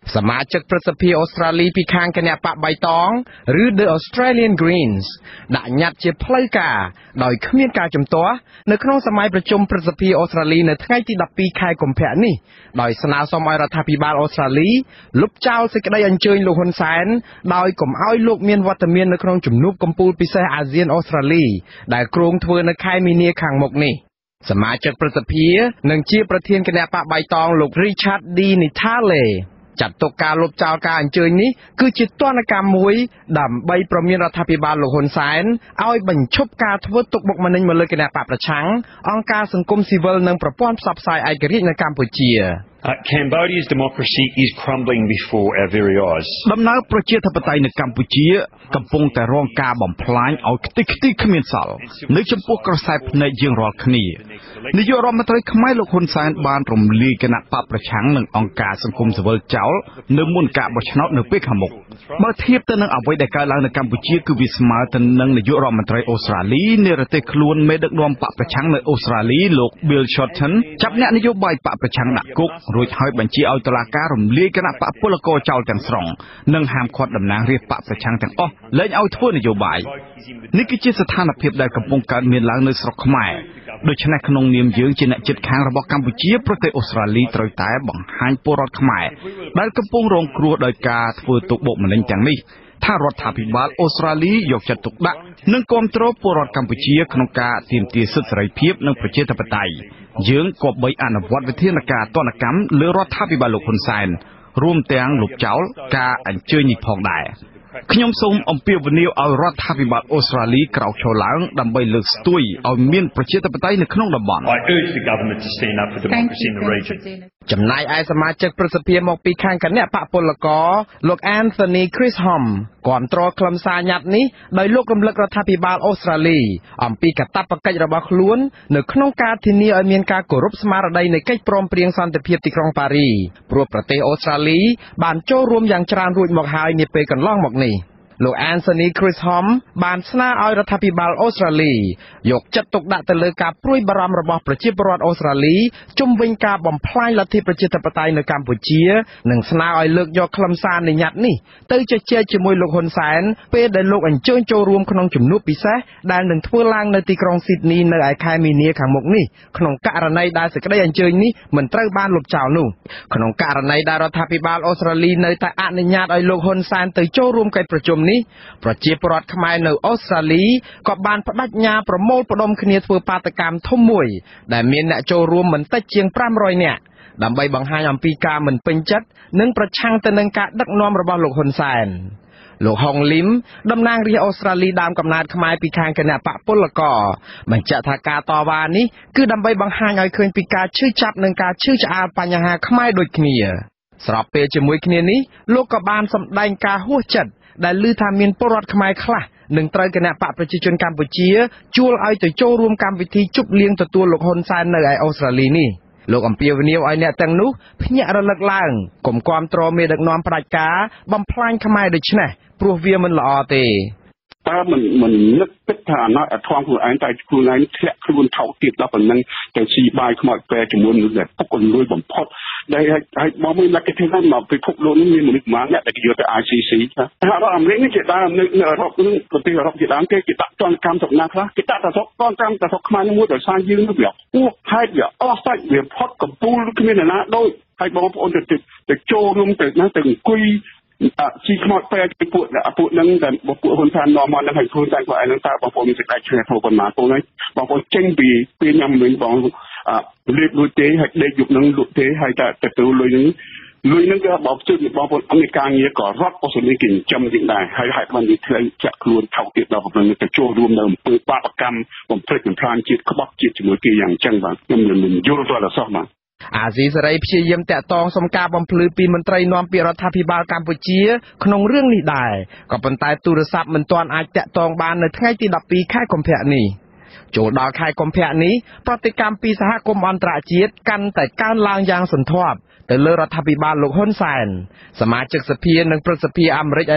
សមាជិកប្រសិទ្ធិអូស្ត្រាលីពីខាងគណៈបកបៃតងឬ The Australian Greens ដាក់ញត្តិជាផ្លូវការដោយគ្មានការជំទាស់នៅក្នុងសម័យប្រជុំប្រសិទ្ធិអូស្ត្រាលីនៅថ្ងៃទីដប់ពីរខែកុម្ភៈនេះដោយស្នើសុំឲ្យរដ្ឋាភិបាលអូស្ត្រាលីលុបចោលសេចក្តីអញ្ជើញលោកហ៊ុនសែនដោយកុំឲ្យលោកមានវត្តមាននៅក្នុងជំនួបកំពូលពិសេសអាស៊ានអូស្ត្រាលីដែលគ្រោងធ្វើនៅខែមីនាខាងមុខនេះសមាជិកប្រសិទ្ធិនិងជាប្រធានគណៈបកបៃតងលោក Richard D. Nitaleចាត់ទុកការលុបចោលការអញ្ជើញនេះគឺជាទណ្ឌកម្មមួយដើម្បីប្រមានរដ្ឋាភិបាលលោកហ៊ុនសែនឲ្យបញ្ឈប់ការធ្វើទុកបុកម្នេញមកលើគណៈបកប្រឆាំងអង្គការសង្គមស៊ីវិលនិងប្រព័ន្ធផ្សព្វផ្សាយឯករាជ្យនៅកម្ពុជា Uh, Cambodia's democracy is crumbling before our very eyes. ដំណើរប្រជាធិបតេយ្យនៅកម្ពុជាកំពុងតែរងការបំផ្លាញឲ្យខ្ទេចខ្ទីគ្មានសល់នៅចំពោះក្រសែភ្នែកយើងរាល់គ្នានាយករដ្ឋមន្ត្រីខ្មែរលោកហ៊ុនសែនបានរំលាយគណៈបកប្រឆាំងនិងអង្គការសង្គមស៊ីវិលចោលនៅមុនការបោះឆ្នោតនៅពេលខាងមុខបើធៀបទៅនឹងអ្វីដែលកើតឡើងនៅកម្ពុជាគឺវាស្មើទៅនឹងនាយករដ្ឋមន្ត្រីអូស្ត្រាលីនិរទេសខ្លួនមេដឹកនាំបកប្រឆាំងនៅអូស្ត្រាលីលោក Bill Shorten ចាប់អ្នកនយោបាយបកប្រឆាំងដាក់គុករួចហើយបញ្ជាឲ្យតុលាការរំលាយគណៈបកពលករចោលទាំងស្រុងនិងហាមឃាត់តំណាងរាស្ត្របកប្រឆាំងទាំងអស់លែងឲ្យធ្វើនយោបាយនេះគឺជាស្ថានភាពដែលកំពុងកើតមានឡើងនៅស្រុកខ្មែរដូច្នេះក្នុងនាមយើងជាអ្នកជិតខាងរបស់កម្ពុជាប្រទេសអូស្ត្រាលីត្រូវតែបង្ហាញពលរដ្ឋខ្មែរដែលកំពុងរងគ្រោះដោយការធ្វើទុកបុកម្នេញទាំងនេះថារដ្ឋាភិបាលអូស្ត្រាលីយកចិត្តទុកដាក់និងគាំទ្រពលរដ្ឋកម្ពុជាក្នុងការទាមទារសិទ្ធិសេរីភាពនិងប្រជាធិបតេយ្យយើងក៏បីអនុវត្តវិធានការទណ្ឌកម្មលើរដ្ឋាភិបាលលោកហ៊ុនសែនរួមទាំងលុបចោលការអញ្ជើញនេះផងដែរខ្ញុំសូមអំពាវនាវឲ្យរដ្ឋាភិបាលអូស្ត្រាលីក្រោកឈរឡើងដើម្បីលើកស្ទួយឲ្យមានប្រជាធិបតេយ្យនៅក្នុងតំបន់ I urge the government to stand up for democracy in the region. ចំណែកឯសមាជិកប្រសិទ្ធិមកពីខាងគណៈបកពលករលោក Anthony Chisholm គាំទ្រខ្លឹមសារញត្តិនេះដោយលោករំលឹករដ្ឋាភិបាលអូស្ត្រាលីអំពីកាតព្វកិច្ចរបស់ខ្លួននៅក្នុងការធានាឲ្យមានការគោរពស្មារតីនៃកិច្ចព្រមព្រៀងសន្តិភាពទីក្រុងប៉ារីព្រោះប្រទេសអូស្ត្រាលីបានចូលរួមយ៉ាងច្រើនរួចមកហើយនាពេលកន្លងមកនេះលោក Anthony Chisholm បានស្នើឲ្យរដ្ឋាភិបាលអូស្ត្រាលីយកចិត្តទុកដាក់ទៅលើការព្រួយបារម្ភរបស់ប្រជាពលរដ្ឋអូស្ត្រាលីជុំវិញការបំផ្លាញលទ្ធិប្រជាធិបតេយ្យនៅកម្ពុជានិងស្នើឲ្យលើកយកខ្លឹមសារនៃញត្តិនេះទៅជជែកជាមួយលោកហ៊ុនសែនពេលដែលលោកអញ្ជើញចូលរួមក្នុងជំនួបពិសេសដែលនឹងធ្វើឡើងនៅទីក្រុងស៊ីដនីនៅឯខែមីនាខាងមុខនេះក្នុងករណីដែលសេចក្តីអញ្ជើញនេះមិនត្រូវបានលុបចោលនោះក្នុងករណីដែលរដ្ឋាភិបាលអូស្ត្រាលីនៅតែអនុញ្ញាតឲ្យលោកហ៊ុនសែនទៅចូលរួមកិច្ចប្រជុំនេះប្រជាពលរដ្ឋខ្មែរនៅអូស្ត្រាលីក៏បានបដិញ្ញាប្រមូលផ្ដុំគ្នាធ្វើបាតកម្មធំមួយដែលមានអ្នកចូលរួមមិនតិចជាងfive hundredនាក់ដើម្បីបង្ហាញអំពីការមិនពេញចិត្តនិងប្រឆាំងទៅនឹងការដឹកនាំរបស់លោកហ៊ុនសែនលោកហុងលីមតំណាងរាស្ត្រអូស្ត្រាលីដើមកំណើតខ្មែរពីខាងគណៈបកពលករបញ្ជាក់ថាការតវ៉ានេះគឺដើម្បីបង្ហាញឲ្យឃើញពីការឈឺចាប់និងការឈឺឆ្អាលបញ្ហាខ្មែរដូចគ្នាស្របពេលជាមួយគ្នានេះលោកក៏បានសម្ដែងការហួសចិត្តដែលឮថាមានពលរដ្ឋខ្មែរខ្លះនឹងត្រូវគណៈបកប្រជាជនកម្ពុជាជួលឲ្យទៅចូលរួមកម្មវិធីជប់លៀងទទួលលោកហ៊ុនសែននៅឯអូស្ត្រាលីនេះលោកអំពាវនាវឲ្យអ្នកទាំងនោះភ្ញាក់រលឹកឡើងកុំគាំទ្រមេដឹកនាំផ្ដាច់ការបំផ្លាញខ្មែរដូច្នេះព្រោះវាមិនល្អទេតើមិនមិននឹកគិតថាអណត់អធំខ្លួនឯងតែខ្លួនឯងធ្លាក់ខ្លួនថោកទៀតដល់ប៉ុណ្ណឹងទៅស៊ីបាយខ្មោចពេលជាមួយនឹងតែពុកអលួយបំផុតដែលឲ្យបងមួយលក្ខណៈថាមកពិភពលោកនេះមានមនុស្សប្រមាណអ្នកដែលយកទៅ I C C ថារដ្ឋអាមេរិកនេះជាដើមនៅអឺរ៉ុបប្រទេសអឺរ៉ុបជាដើមគេគេដាក់ទណ្ឌកម្មស្រុកណាខ្លះគេដាក់តែស្រុកទណ្ឌកម្មតែស្រុកខ្មែរមួយដោយសារយើងនោះវាពោះហេតុវាអស់សាច់វាផុតកំពូលគ្មានអ្នកណាដូចហើយបងប្អូនទៅទៅចូលរួមទៅណាទៅអង្គុយជីខ្មោចពេលពីពួកពួកនឹងតែពួកហ៊ុនសែននាំមកនឹងឲ្យខ្លួនតែខ្លួនឯងនឹងតើបងប្អូនមានសេចក្តីឆ្ងាយធ្វើប៉ុណ្ណាបងហ្នឹងបងប្អូនចេញពីពេលញ៉ាំវិញបងលេបលុយទេហើយដេកយប់នឹងលក់ទេហើយតែទទួលលុយនឹងលុយនឹងក៏បងជួយបងប្អូនអមេរិកាងារក៏រត់អូស្ត្រាលីគេចិញ្ចឹមជាងដែរហើយហើយបាននិយាយធ្វើចាក់ខ្លួនថោកទៀតដល់ប៉ុណ្ណឹងទៅចូលរួមនៅអំពើបាបកម្មបំផ្លិចបំផ្លាញជាតិក្បត់ជាតិជាមួយគេយ៉ាងអញ្ចឹងបាទខ្ញុំមិនយល់ដល់អសោះបាទអាស៊ីសេរីព្យាយាមតាក់ទងសុំការបំភ្លឺពីមន្ត្រីនាំពាក្យរដ្ឋាភិបាលកម្ពុជាក្នុងរឿងនេះដែរក៏ប៉ុន្តែទូរស័ព្ទមិនទាន់អាចតាក់ទងបាននៅថ្ងៃទីដប់ពីរខែកុម្ភៈនេះចូលដល់ខែកុម្ភៈនេះប្រតិកម្មពីសហគមន៍អន្តរជាតិកាន់តែកើនឡើងយ៉ាងសន្ធប់ទៅលើរដ្ឋាភិបាលលោកហ៊ុនសែនសមាជិកសភានិងព្រឹទ្ធសភាអាមេរិកឯណោះ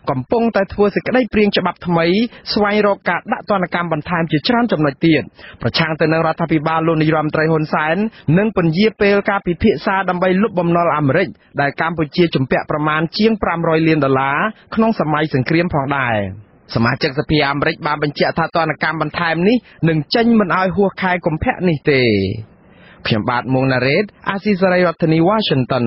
កំពុងតែធ្វើសេចក្តីព្រាងច្បាប់ថ្មីស្វែងរកការដាក់ទណ្ឌកម្មបន្ថែមជាច្រើនចំណុចទៀតប្រឆាំងទៅនឹងរដ្ឋាភិបាលលោកនាយរដ្ឋមន្ត្រីហ៊ុនសែននិងពន្យាពេលការពិភាក្សាដើម្បីលុបបំណុលអាមេរិកដែលកម្ពុជាជំពាក់ប្រមាណជាងfive hundredលានដុល្លារក្នុងសម័យសង្គ្រាមផងដែរសមាជិកសភាអាមេរិកបានបញ្ជាក់ថាទណ្ឌកម្មបន្ថែមនេះនឹងចេញមិនឲ្យហួសខែកុម្ភៈនេះទេខ្ញុំបាទមួងណារ៉េតអាស៊ីសេរីរដ្ឋធានី Washington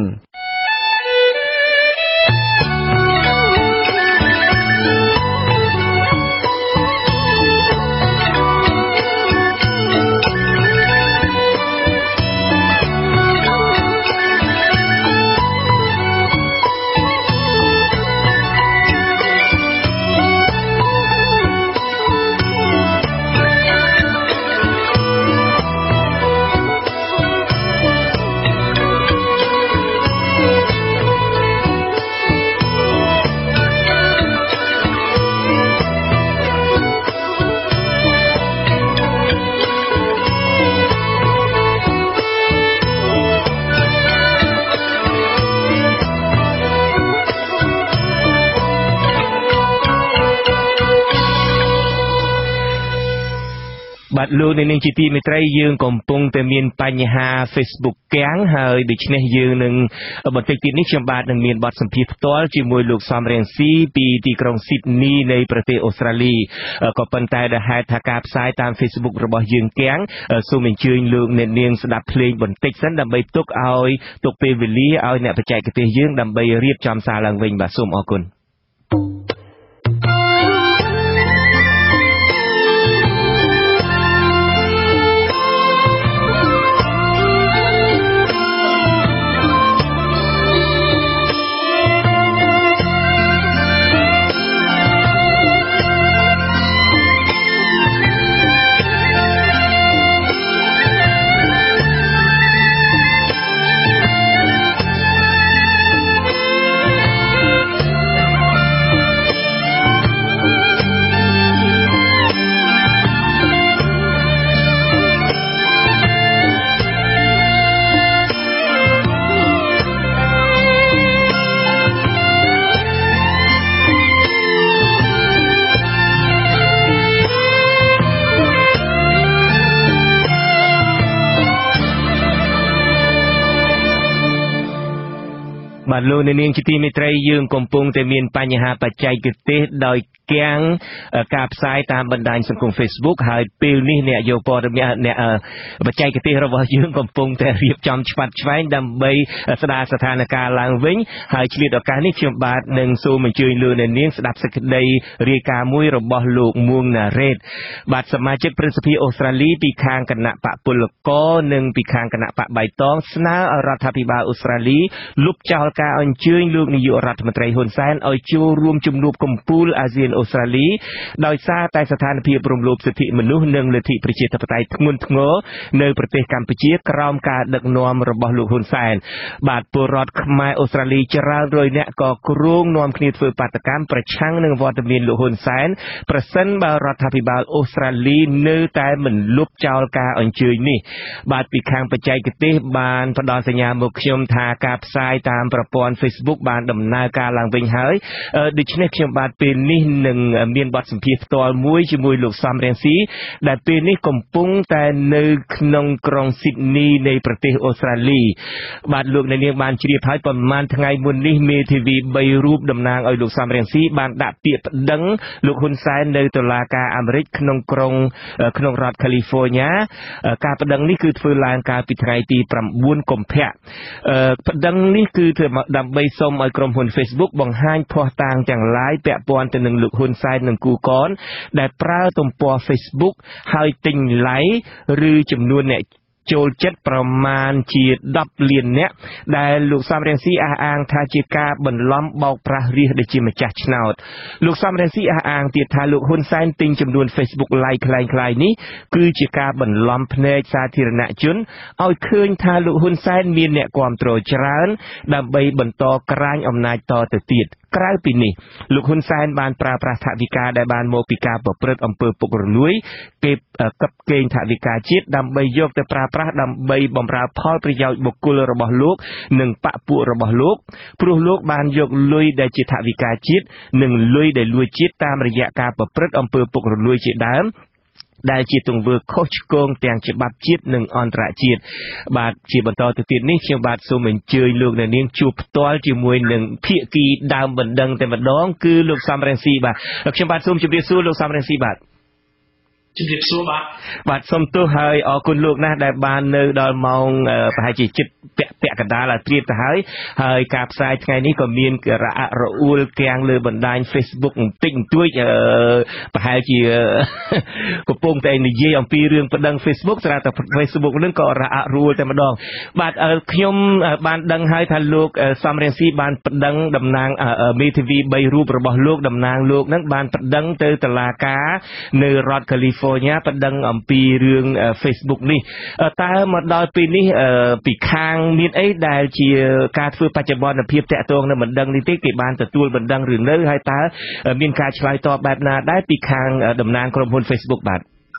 បាទលោកនាងជាទីមេត្រីយើងកំពុងតែមានបញ្ហា Facebook កាំងហើយដូច្នេះយើងនឹងបន្តិចទៀតនេះខ្ញុំបាទនឹងមានបទសម្ភាសន៍ផ្ទាល់ជាមួយលោកសំរងស៊ីពីទីក្រុង Sydney នៃប្រទេសអូស្ត្រាលីក៏ប៉ុន្តែដែលហេតុថាការផ្សាយតាម Facebook របស់យើងកាំងសូមអញ្ជើញលោកអ្នកនាងស្ដាប់ភ្លេងបន្តិចសិនដើម្បីទុកឲ្យទុកពេលវេលាឲ្យអ្នកបច្ចេកទេសយើងដើម្បីរៀបចំសារឡើងវិញបាទសូមអរគុណបាទលោកនាងជាទីមេត្រីយើងកំពុងតែមានបញ្ហាបច្ចេកទេសដោយកាំងការផ្សាយតាមបណ្ដាញសង្គម Facebook ហើយពេលនេះអ្នកយកព័ត៌មានអ្នកបច្ចេកទេសរបស់យើងកំពុងតែរៀបចំឆ្វាត់ឆ្វែងដើម្បីស្ដារស្ថានភាពឡើងវិញហើយឆ្លៀតឱកាសនេះខ្ញុំបាទនឹងសូមអញ្ជើញលោកអ្នកនាងស្ដាប់សេចក្តីរាយការណ៍មួយរបស់លោកមួងណារ៉េតបាទសមាជិកព្រឹទ្ធសភាអូស្ត្រាលីពីខាងគណៈបកពលករនិងពីខាងគណៈបកបៃតងស្នើឲ្យរដ្ឋាភិបាលអូស្ត្រាលីលុបចោលការអញ្ជើញលោកនាយករដ្ឋមន្ត្រីហ៊ុនសែនឲ្យចូលរួមជំនួបកំពូលអាស៊ានអូស្ត្រាលីដោយសារតែស្ថានភាពរំលោភសិទ្ធិមនុស្សនិងលទ្ធិប្រជាធិបតេយ្យធ្ងន់ធ្ងរនៅប្រទេសកម្ពុជាក្រោមការដឹកនាំរបស់លោកហ៊ុនសែនបាទពលរដ្ឋខ្មែរអូស្ត្រាលីច្រើនរយនាក់ក៏គ្រោងនាំគ្នាធ្វើបាតកម្មប្រឆាំងនឹងវត្តមានលោកហ៊ុនសែនប្រសិនបើរដ្ឋាភិបាលអូស្ត្រាលីនៅតែមិនលុបចោលការអញ្ជើញនេះបាទពីខាងបច្ចេកទេសបានផ្ដល់សញ្ញាមកខ្ញុំថាការផ្សាយតាមប្រព័ន្ធ Facebook បានដំណើរការឡើងវិញហើយដូច្នេះខ្ញុំបាទពេលនេះនឹងមានបទសម្ភាសន៍ផ្ទាល់មួយជាមួយលោកសំរងស៊ីដែលពេលនេះកំពុងតែនៅក្នុងក្រុង Sydney នៃប្រទេសអូស្ត្រាលីបាទលោកអ្នកនាងបានជ្រាបហើយប្រហែលថ្ងៃមុននេះមេធាវីបីរូបតំណាងឲ្យលោកសំរងស៊ីបានដាក់ពាក្យប្តឹងលោកហ៊ុនសែននៅតុលាការអាមេរិកក្នុងក្រុងក្នុងរដ្ឋ California ការប្តឹងនេះគឺធ្វើឡើងកាលពីថ្ងៃទីnineកុម្ភៈប្តឹងនេះគឺដើម្បីសូមឲ្យក្រុមហ៊ុន Facebook បង្ហាញភស្តុតាងទាំងឡាយពាក់ព័ន្ធទៅនឹងលោកហ៊ុនសែននិងគូកនដែលប្រើទំព័រ Facebook ហើយទិញ like ឬចំនួនអ្នកចូលចិត្តប្រមាណជាtenលាននាក់ដែលលោកសំរងស៊ីអះអាងថាជាការបន្លំបោកប្រាស់រាស្ត្រដែលជាម្ចាស់ឆ្នោតលោកសំរងស៊ីអះអាងទៀតថាលោកហ៊ុនសែនទិញចំនួន Facebook like คล้ายៗនេះគឺជាការបន្លំភ្នែកសាធារណជនឲ្យឃើញថាលោកហ៊ុនសែនមានអ្នកគាំទ្រច្រើនដើម្បីបន្តក្រាញអំណាចតទៅទៀតក្រៅពីនេះលោកហ៊ុនសែនបានប្រើប្រាស់ថវិកាដែលបានមកពីការប្រព្រឹត្តអំពើពុករលួយគេកឹបកេងថវិកាជាតិដើម្បីយកទៅប្រើប្រាស់ដើម្បីបម្រើផលប្រយោជន៍បុគ្គលរបស់លោកនិងបព្វពួករបស់លោកព្រោះលោកបានយកលុយដែលជាថវិកាជាតិនិងលុយដែលលួចជាតិតាមរយៈការប្រព្រឹត្តអំពើពុករលួយជាដើមដែលជាទង្វើខុសឆ្គងទាំងច្បាប់ជាតិនិងអន្តរជាតិបាទជាបន្តទៅទៀតនេះខ្ញុំបាទសូមអញ្ជើញលោកអ្នកនាងជួបផ្ទាល់ជាមួយនឹងភាគីដើមបណ្ដឹងតែម្ដងគឺលោកសំរងស៊ីបាទខ្ញុំបាទសូមជម្រាបសួរលោកសំរងស៊ីបាទជំរាបសួរបាទបាទសូមទោសហើយអរគុណលោកណាស់ដែលបាននៅដល់ម៉ោងប្រហែលជាជិតពាក់ពាក់កណ្ដាលត្រៀបទៅហើយហើយការផ្សាយថ្ងៃនេះក៏មានរអាក់រអួលគាំងលើបណ្ដាញ Facebook បន្តិចបន្តួចប្រហែលជាកំពុងតែនិយាយអំពីរឿងបណ្ដឹង Facebook ស្រាប់តែ Facebook នឹងក៏រអាក់រអួលតែម្ដងបាទខ្ញុំបានដឹងហើយថាលោកសំរងស៊ីបានបណ្ដឹងតំណាងមេធាវីបីរូបរបស់លោកតំណាងលោកនឹងបានបណ្ដឹងទៅតុលាការនៅរដ្ឋ California បណ្ដឹងអំពីរឿង Facebook នេះតើមកដល់ពេលនេះពីខាងមានអីដែលជាការធ្វើបច្ចុប្បន្នភាពតាក់ទងនឹងបណ្ដឹងនេះទេគេបានទទួលបណ្ដឹងឬនៅហើយតើមានការឆ្លើយតបបែបណាដែរពីខាងតំណាងក្រុមហ៊ុន Facebook បាទ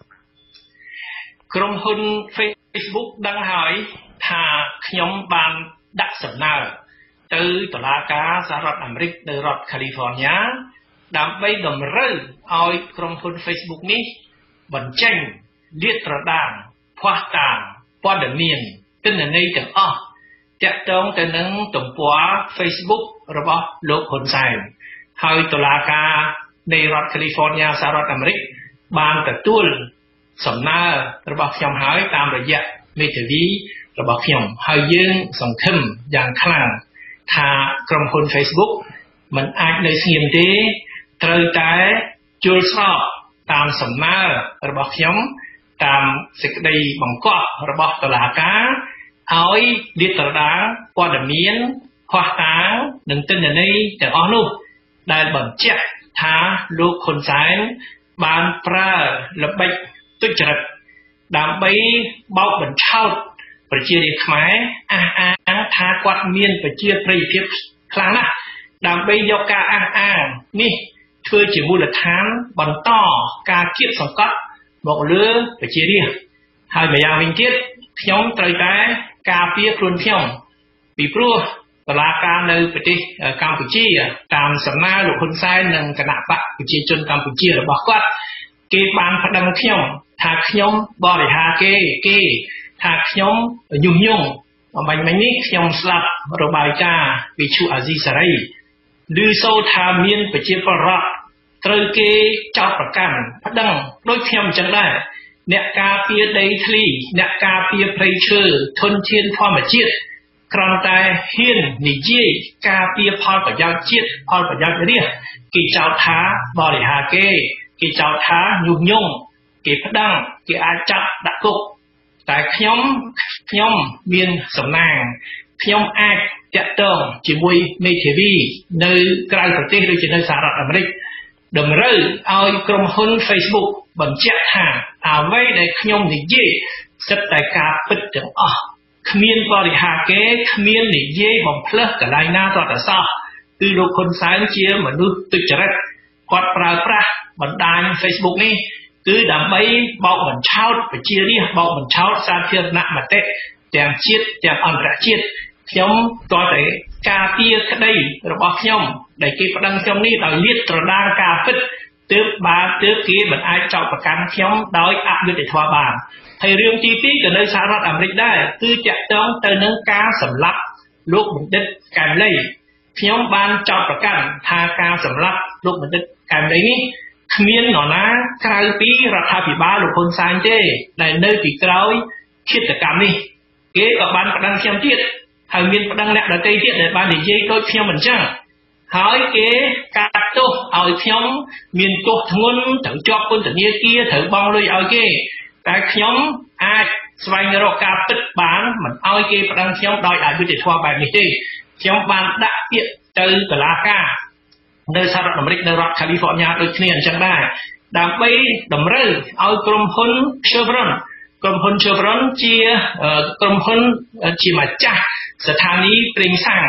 ក្រុមហ៊ុន Facebook ដឹងហើយថាខ្ញុំបានដាក់សំណើទៅតុលាការសហរដ្ឋអាមេរិកនៅរដ្ឋ California ដើម្បីតម្រូវឲ្យក្រុមហ៊ុន Facebook នេះបញ្ចេញលាតត្រដាងភ័ស្តុតាងព័ត៌មានទិន្នន័យទាំងអស់ទាក់ទងទៅនឹងទំព័រ Facebook របស់លោកហ៊ុនសែនហើយតុលាការនៃរដ្ឋ California សហរដ្ឋអាមេរិកបានទទួលសំណើរបស់ខ្ញុំហើយតាមរយៈមេធាវីរបស់ខ្ញុំហើយយើងសង្ឃឹមយ៉ាងខ្លាំងថាក្រុមហ៊ុន Facebook មិនអាចនៅស្ងៀមទេត្រូវតែជួលស្របតាមសំណើរបស់ខ្ញុំតាមសេចក្តីបង្គាប់របស់តុលាការឲ្យលាតត្រដាងព័ត៌មានភ័ស្តុតាងនិងទិន្នន័យទាំងអស់នោះដែលបញ្ជាក់ថាលោកហ៊ុនសែនបានប្រើល្បិចទុច្ចរិតដើម្បីបោកបញ្ឆោតប្រជារាស្ត្រខ្មែរអះអាងថាគាត់មានប្រជាប្រិយភាពខ្លាំងណាស់ដើម្បីយកការអះអាងនេះធ្វើជាមូលដ្ឋានបន្តការគៀបសង្កត់មកលើប្រជារាស្ត្រហើយម្យ៉ាងវិញទៀតខ្ញុំត្រូវតែការពារខ្លួនខ្ញុំពីព្រោះតុលាការនៅប្រទេសកម្ពុជាតាមសំណើលោកហ៊ុនសែននិងគណៈបកប្រជាជនកម្ពុជារបស់គាត់គេបានប្តឹងខ្ញុំថាខ្ញុំបរិហាគេគេថាខ្ញុំញុះញង់បាញ់មិញនេះខ្ញុំស្លាប់របាយការណ៍វិទ្យុអាស៊ីសេរីឬសូថាមានប្រជាពលរដ្ឋត្រូវគេចោទប្រកាន់ប្តឹងដូចខ្ញុំអញ្ចឹងដែរអ្នកការពារដីធ្លីអ្នកការពារព្រៃឈើធនធានធម្មជាតិគ្រាន់តែហ៊ាននិយាយការពារផលប្រយោជន៍ជាតិផលប្រយោជន៍រាស្ត្រគេចោទថាបរិហាគេគេចោទថាញុះញង់គេប្តឹងគេអាចចាប់ដាក់គុកតែខ្ញុំខ្ញុំមានសំណាងខ្ញុំអាចតាក់ទងជាមួយមេធាវីនៅក្រៅប្រទេសដូចជានៅសហរដ្ឋអាមេរិកតម្រូវឲ្យក្រុមហ៊ុន Facebook បញ្ជាក់ថាអ្វីដែលខ្ញុំនិយាយសិតតែការពិតទាំងអស់គ្មានបរិហាគេគ្មាននិយាយបំផ្លើសកន្លែងណាទាល់តែសោះគឺលោកហ៊ុនសែនជាមនុស្សទុច្ចរិតគាត់ប្រើប្រាស់បណ្ដាញ Facebook នេះគឺដើម្បីបោកបញ្ឆោតប្រជារាស្ត្របោកបញ្ឆោតសាធារណមតិទាំងជាតិទាំងអន្តរជាតិខ្ញុំតើតែការពារក្តីរបស់ខ្ញុំដែលគេប្តឹងខ្ញុំនេះដោយលាតត្រដាងការពិតទើបបានទើបគេមិនអាចចោទប្រកាន់ខ្ញុំដោយអយុត្តិធម៌បានហើយរឿងទីពីរក៏នៅសហរដ្ឋអាមេរិកដែរគឺតាក់ទងទៅនឹងការសម្លាប់លោកបណ្ឌិតកែមលីខ្ញុំបានចោទប្រកាន់ថាការសម្លាប់លោកបណ្ឌិតកែមលីនេះគ្មាននរណាក្រៅពីរដ្ឋាភិបាលលោកហ៊ុនសែនទេដែលនៅពីក្រោយឃាតកម្មនេះគេក៏បានប្តឹងខ្ញុំទៀតហើយមានប្តឹងអ្នកដទៃទៀតដែលបាននិយាយដូចខ្ញុំអញ្ចឹងហើយគេកាត់ទោសឲ្យខ្ញុំមានទោសធ្ងន់ត្រូវជាប់ពន្ធនាគារត្រូវបង់លុយឲ្យគេតែខ្ញុំអាចស្វែងរកការពិតបានមិនឲ្យគេប្តឹងខ្ញុំដោយអយុត្តិធម៌បែបនេះទេខ្ញុំបានដាក់ពាក្យទៅតុលាការនៅសហរដ្ឋអាមេរិកនៅរដ្ឋ California ដូចគ្នាអញ្ចឹងដែរដើម្បីតម្រូវឲ្យក្រុមហ៊ុន Chevron ក្រុមហ៊ុន Chevron ជាក្រុមហ៊ុនជាម្ចាស់ស្ថានីយ៍ប្រេងសាំង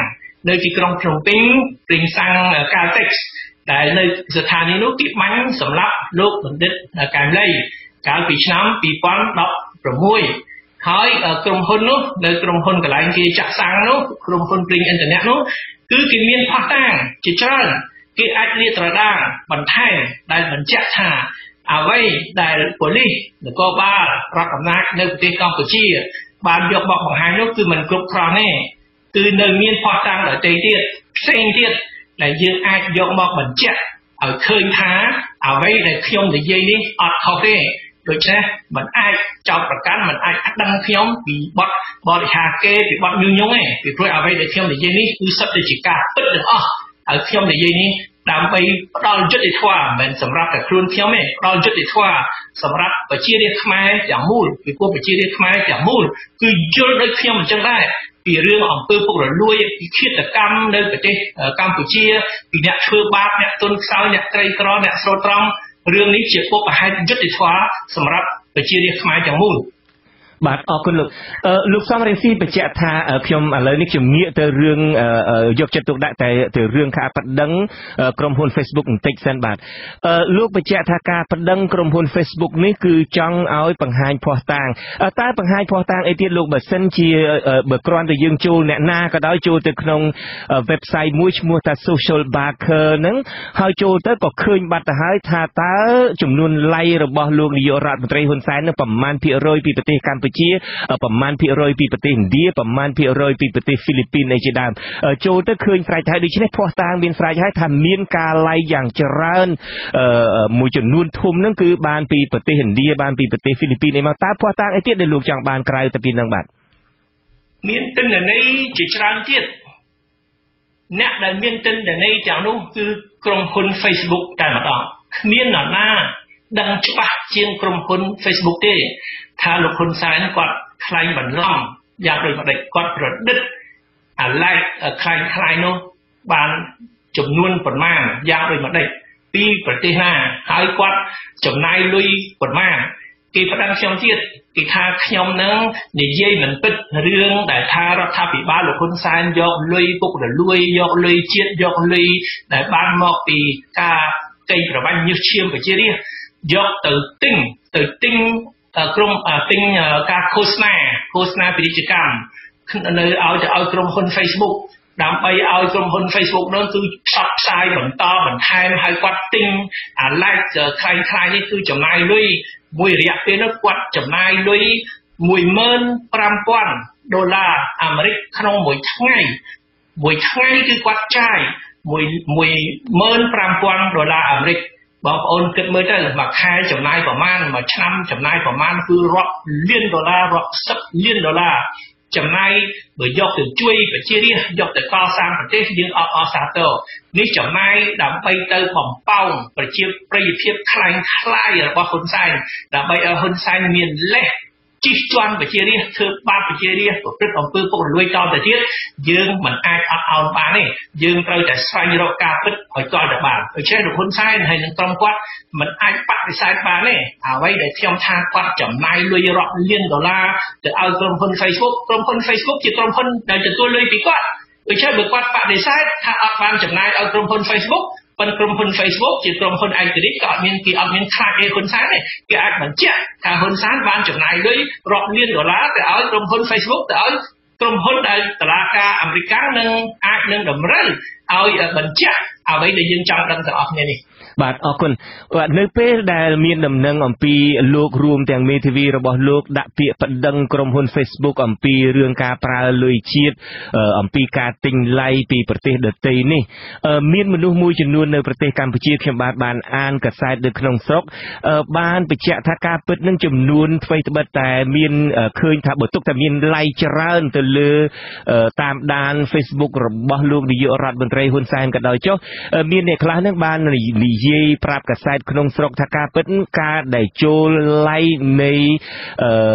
នៅទីក្រុងភ្នំពេញព្រីងសាំងកាល់តិចដែលនៅស្ថានីយ៍នោះគេបាញ់សម្លាប់លោកបណ្ឌិតកែមលីកាលពីឆ្នាំពីរពាន់ដប់ប្រាំមួយហើយក្រុមហ៊ុននោះនៅក្រុមហ៊ុនកន្លែងគេចាក់សាំងនោះក្រុមហ៊ុនព្រីងអ៊ីនធឺណិតនោះគឺគេមានផាសតាងជាច្រើនគេអាចលាតត្រដាងបន្ថែមដែលបញ្ជាក់ថាអ្វីដែលប៉ូលីសនគរបាលរដ្ឋអំណាចនៅប្រទេសកម្ពុជាបានយកមកបង្ហាញនោះគឺមិនគ្រប់គ្រាន់ទេគឺនៅមានផាសតាងដទៃទៀតផ្សេងទៀតដែលយើងអាចយកមកបញ្ជាក់ឲ្យឃើញថាអ្វីដែលខ្ញុំនិយាយនេះអត់ខុសទេដូច្នេះมันអាចចោទប្រកាន់มันអាចដឹងខ្ញុំពីបទបរិហាគេពីបទញុះញង់ទេពីព្រោះអ្វីដែលខ្ញុំនិយាយនេះគឺសិតតែជាការពិតទាំងអស់ហើយខ្ញុំនិយាយនេះដើម្បីផ្ដល់យុត្តិធម៌មិនមែនសម្រាប់តែខ្លួនខ្ញុំទេផ្ដល់យុត្តិធម៌សម្រាប់ប្រជារាស្ត្រខ្មែរទាំងមូលពីពួកប្រជារាស្ត្រខ្មែរទាំងមូលគឺយល់ដូចខ្ញុំអញ្ចឹងដែរពីរឿងអំពើពុករលួយពីឃាតកម្មនៅប្រទេសកម្ពុជាពីអ្នកធ្វើបាបអ្នកទុនខ្សោយអ្នកក្រីក្រអ្នកស្រូតត្រង់រឿងនេះជាពុកប្រហែលយុត្តិធម៌សម្រាប់ប្រជារាស្ត្រខ្មែរទាំងមូលបាទអរគុណលោកលោកសំរងស៊ីបញ្ជាក់ថាខ្ញុំឥឡូវនេះខ្ញុំងាកទៅរឿងយកចិត្តទុកដាក់តែទៅរឿងការប្តឹងក្រុមហ៊ុន Facebook បន្តិចសិនបាទលោកបញ្ជាក់ថាការប្តឹងក្រុមហ៊ុន Facebook នេះគឺចង់ឲ្យបង្ហាញភស្តុតាងតើបង្ហាញភស្តុតាងអីទៀតលោកបើសិនជាបើគ្រាន់តែយើងចូលអ្នកណាក៏ដោយចូលទៅក្នុង website មួយឈ្មោះថា Social Barker ហ្នឹងហើយចូលទៅក៏ឃើញបាត់ទៅហើយថាតើចំនួន like របស់លោកនាយករដ្ឋមន្ត្រីហ៊ុនសែននឹងប្រមាណភាគរយពីប្រទេសកម្ពុជាប្រមាណភាគរយពីប្រទេសឥណ្ឌាប្រមាណភាគរយពីប្រទេសហ្វីលីពីនអីជាដើមចូលទៅឃើញស្រេចហើយដូច្នេះភស្តុតាងមានស្រេចហើយថាមានការ like យ៉ាងច្រើនមួយចំនួនធំហ្នឹងគឺបានពីប្រទេសឥណ្ឌាបានពីប្រទេសហ្វីលីពីនអីមកតើភស្តុតាងអីទៀតដែលលោកចង់បានក្រៅទៅពីហ្នឹងបាទមានទិន្នន័យជាច្រើនទៀតអ្នកដែលមានទិន្នន័យទាំងនោះគឺក្រុមហ៊ុន Facebook តែម្ដងគ្មាននរណាដឹងច្បាស់ជាងក្រុមហ៊ុន Facebook ទេថាលោកហ៊ុនសែនគាត់ខ្លែងបន្លំយ៉ាងដូចម្ដេចគាត់ប្រឌិតអាឡែកខ្លែងខ្លាយនោះបានចំនួនប៉ុន្មានយ៉ាងដូចម្ដេចពីប្រទេសណាហើយគាត់ចំណាយលុយប៉ុន្មានគេប្តឹងខ្ញុំទៀតគេថាខ្ញុំនឹងនិយាយមិនពិតរឿងដែលថារដ្ឋាភិបាលលោកហ៊ុនសែនយកលុយពុករលួយយកលុយជាតិយកលុយដែលបានមកពីការកេងប្រវ័ញ្ចញើសឈាមប្រជារាស្ត្រយកទៅទិញទៅទិញក្រុមទិញការឃោសនាឃោសនាពាណិជ្ជកម្មនៅឲ្យទៅឲ្យក្រុមហ៊ុន Facebook ដើម្បីឲ្យក្រុមហ៊ុន Facebook នោះគឺផ្សព្វផ្សាយបន្តបន្ថែមឲ្យគាត់ទិញអា like ខ្លាំងខ្លាយនេះគឺចំណាយលុយមួយរយៈពេលនោះគាត់ចំណាយលុយមួយម៉ឺនប្រាំពាន់ដុល្លារអាមេរិកក្នុងមួយថ្ងៃមួយថ្ងៃគឺគាត់ចាយមួយមួយម៉ឺនប្រាំពាន់ដុល្លារអាមេរិកបងប្អូនគិតមើលទៅមួយខែចំណាយប្រមាណមួយឆ្នាំចំណាយប្រមាណគឺរាប់លានដុល្លាររាប់សិបលានដុល្លារចំណាយបើយកទៅជួយប្រជារាស្ត្រយកទៅកសាងប្រទេសយើងអបអរសាទរនេះចំណាយដើម្បីទៅបំផោងប្រជាប្រិយភាពខ្លាំងខ្លាយរបស់ហ៊ុនសែនដើម្បីឲ្យហ៊ុនសែនមានលេសជិះជាន់ប្រជារាស្ត្រធ្វើបាបប្រជារាស្ត្រប្រព្រឹត្តអំពើពុករលួយតទៅទៀតយើងមិនអាចអត់ឱនបានទេយើងត្រូវតែស្វែងរកការពិតឲ្យទាល់តែបានដូច្នេះលោកហ៊ុនសែនហើយនឹងក្រុមគាត់មិនអាចបដិសេធបានទេអ្វីដែលខ្ញុំថាគាត់ចំណាយលុយរាប់លានដុល្លារទៅឲ្យក្រុមហ៊ុន Facebook ក្រុមហ៊ុន Facebook ជាក្រុមហ៊ុនដែលទទួលលុយពីគាត់ដូច្នេះបើគាត់បដិសេធថាអត់បានចំណាយឲ្យក្រុមហ៊ុន Facebookប៉ុន្តែក្រុមហ៊ុន Facebook ជាក្រុមហ៊ុនឯករាជ្យក៏អត់មានគេអត់មានខ្លាចទេហ៊ុនសែនទេគេអាចបញ្ជាក់ថាហ៊ុនសែនបានចំណាយលុយរាប់លានដុល្លារទៅឲ្យក្រុមហ៊ុន Facebook ទៅឲ្យក្រុមហ៊ុនដែលតុលាការអាមេរិកនឹងអាចនឹងតម្រូវឲ្យបញ្ជាក់អ្វីដែលយើងចង់ដឹងទាំងអស់គ្នានេះបាទអរគុណបាទនៅពេលដែលមានដំណឹងអំពីលោករួមទាំងមេធាវីរបស់លោកដាក់ពាក្យប្តឹងក្រុមហ៊ុន Facebook អំពីរឿងការប្រើលុយជាតិអំពីការទិញ like ពីប្រទេសដទៃនេះមានមនុស្សមួយចំនួននៅប្រទេសកម្ពុជាខ្ញុំបាទបានអានកាសែតនៅក្នុងស្រុកបានបញ្ជាក់ថាការពិតនឹងចំនួនអ្វីត្បិតតែមានឃើញថាបើទុកតែមាន like ច្រើនទៅលើតាមដាន Facebook របស់លោកនាយករដ្ឋមន្ត្រីហ៊ុនសែនក៏ដោយចុះមានអ្នកខ្លះនឹងបាននិយាយប្រាប់កាសែតក្នុងស្រុកថាការពិតការដែលចូល like នៃ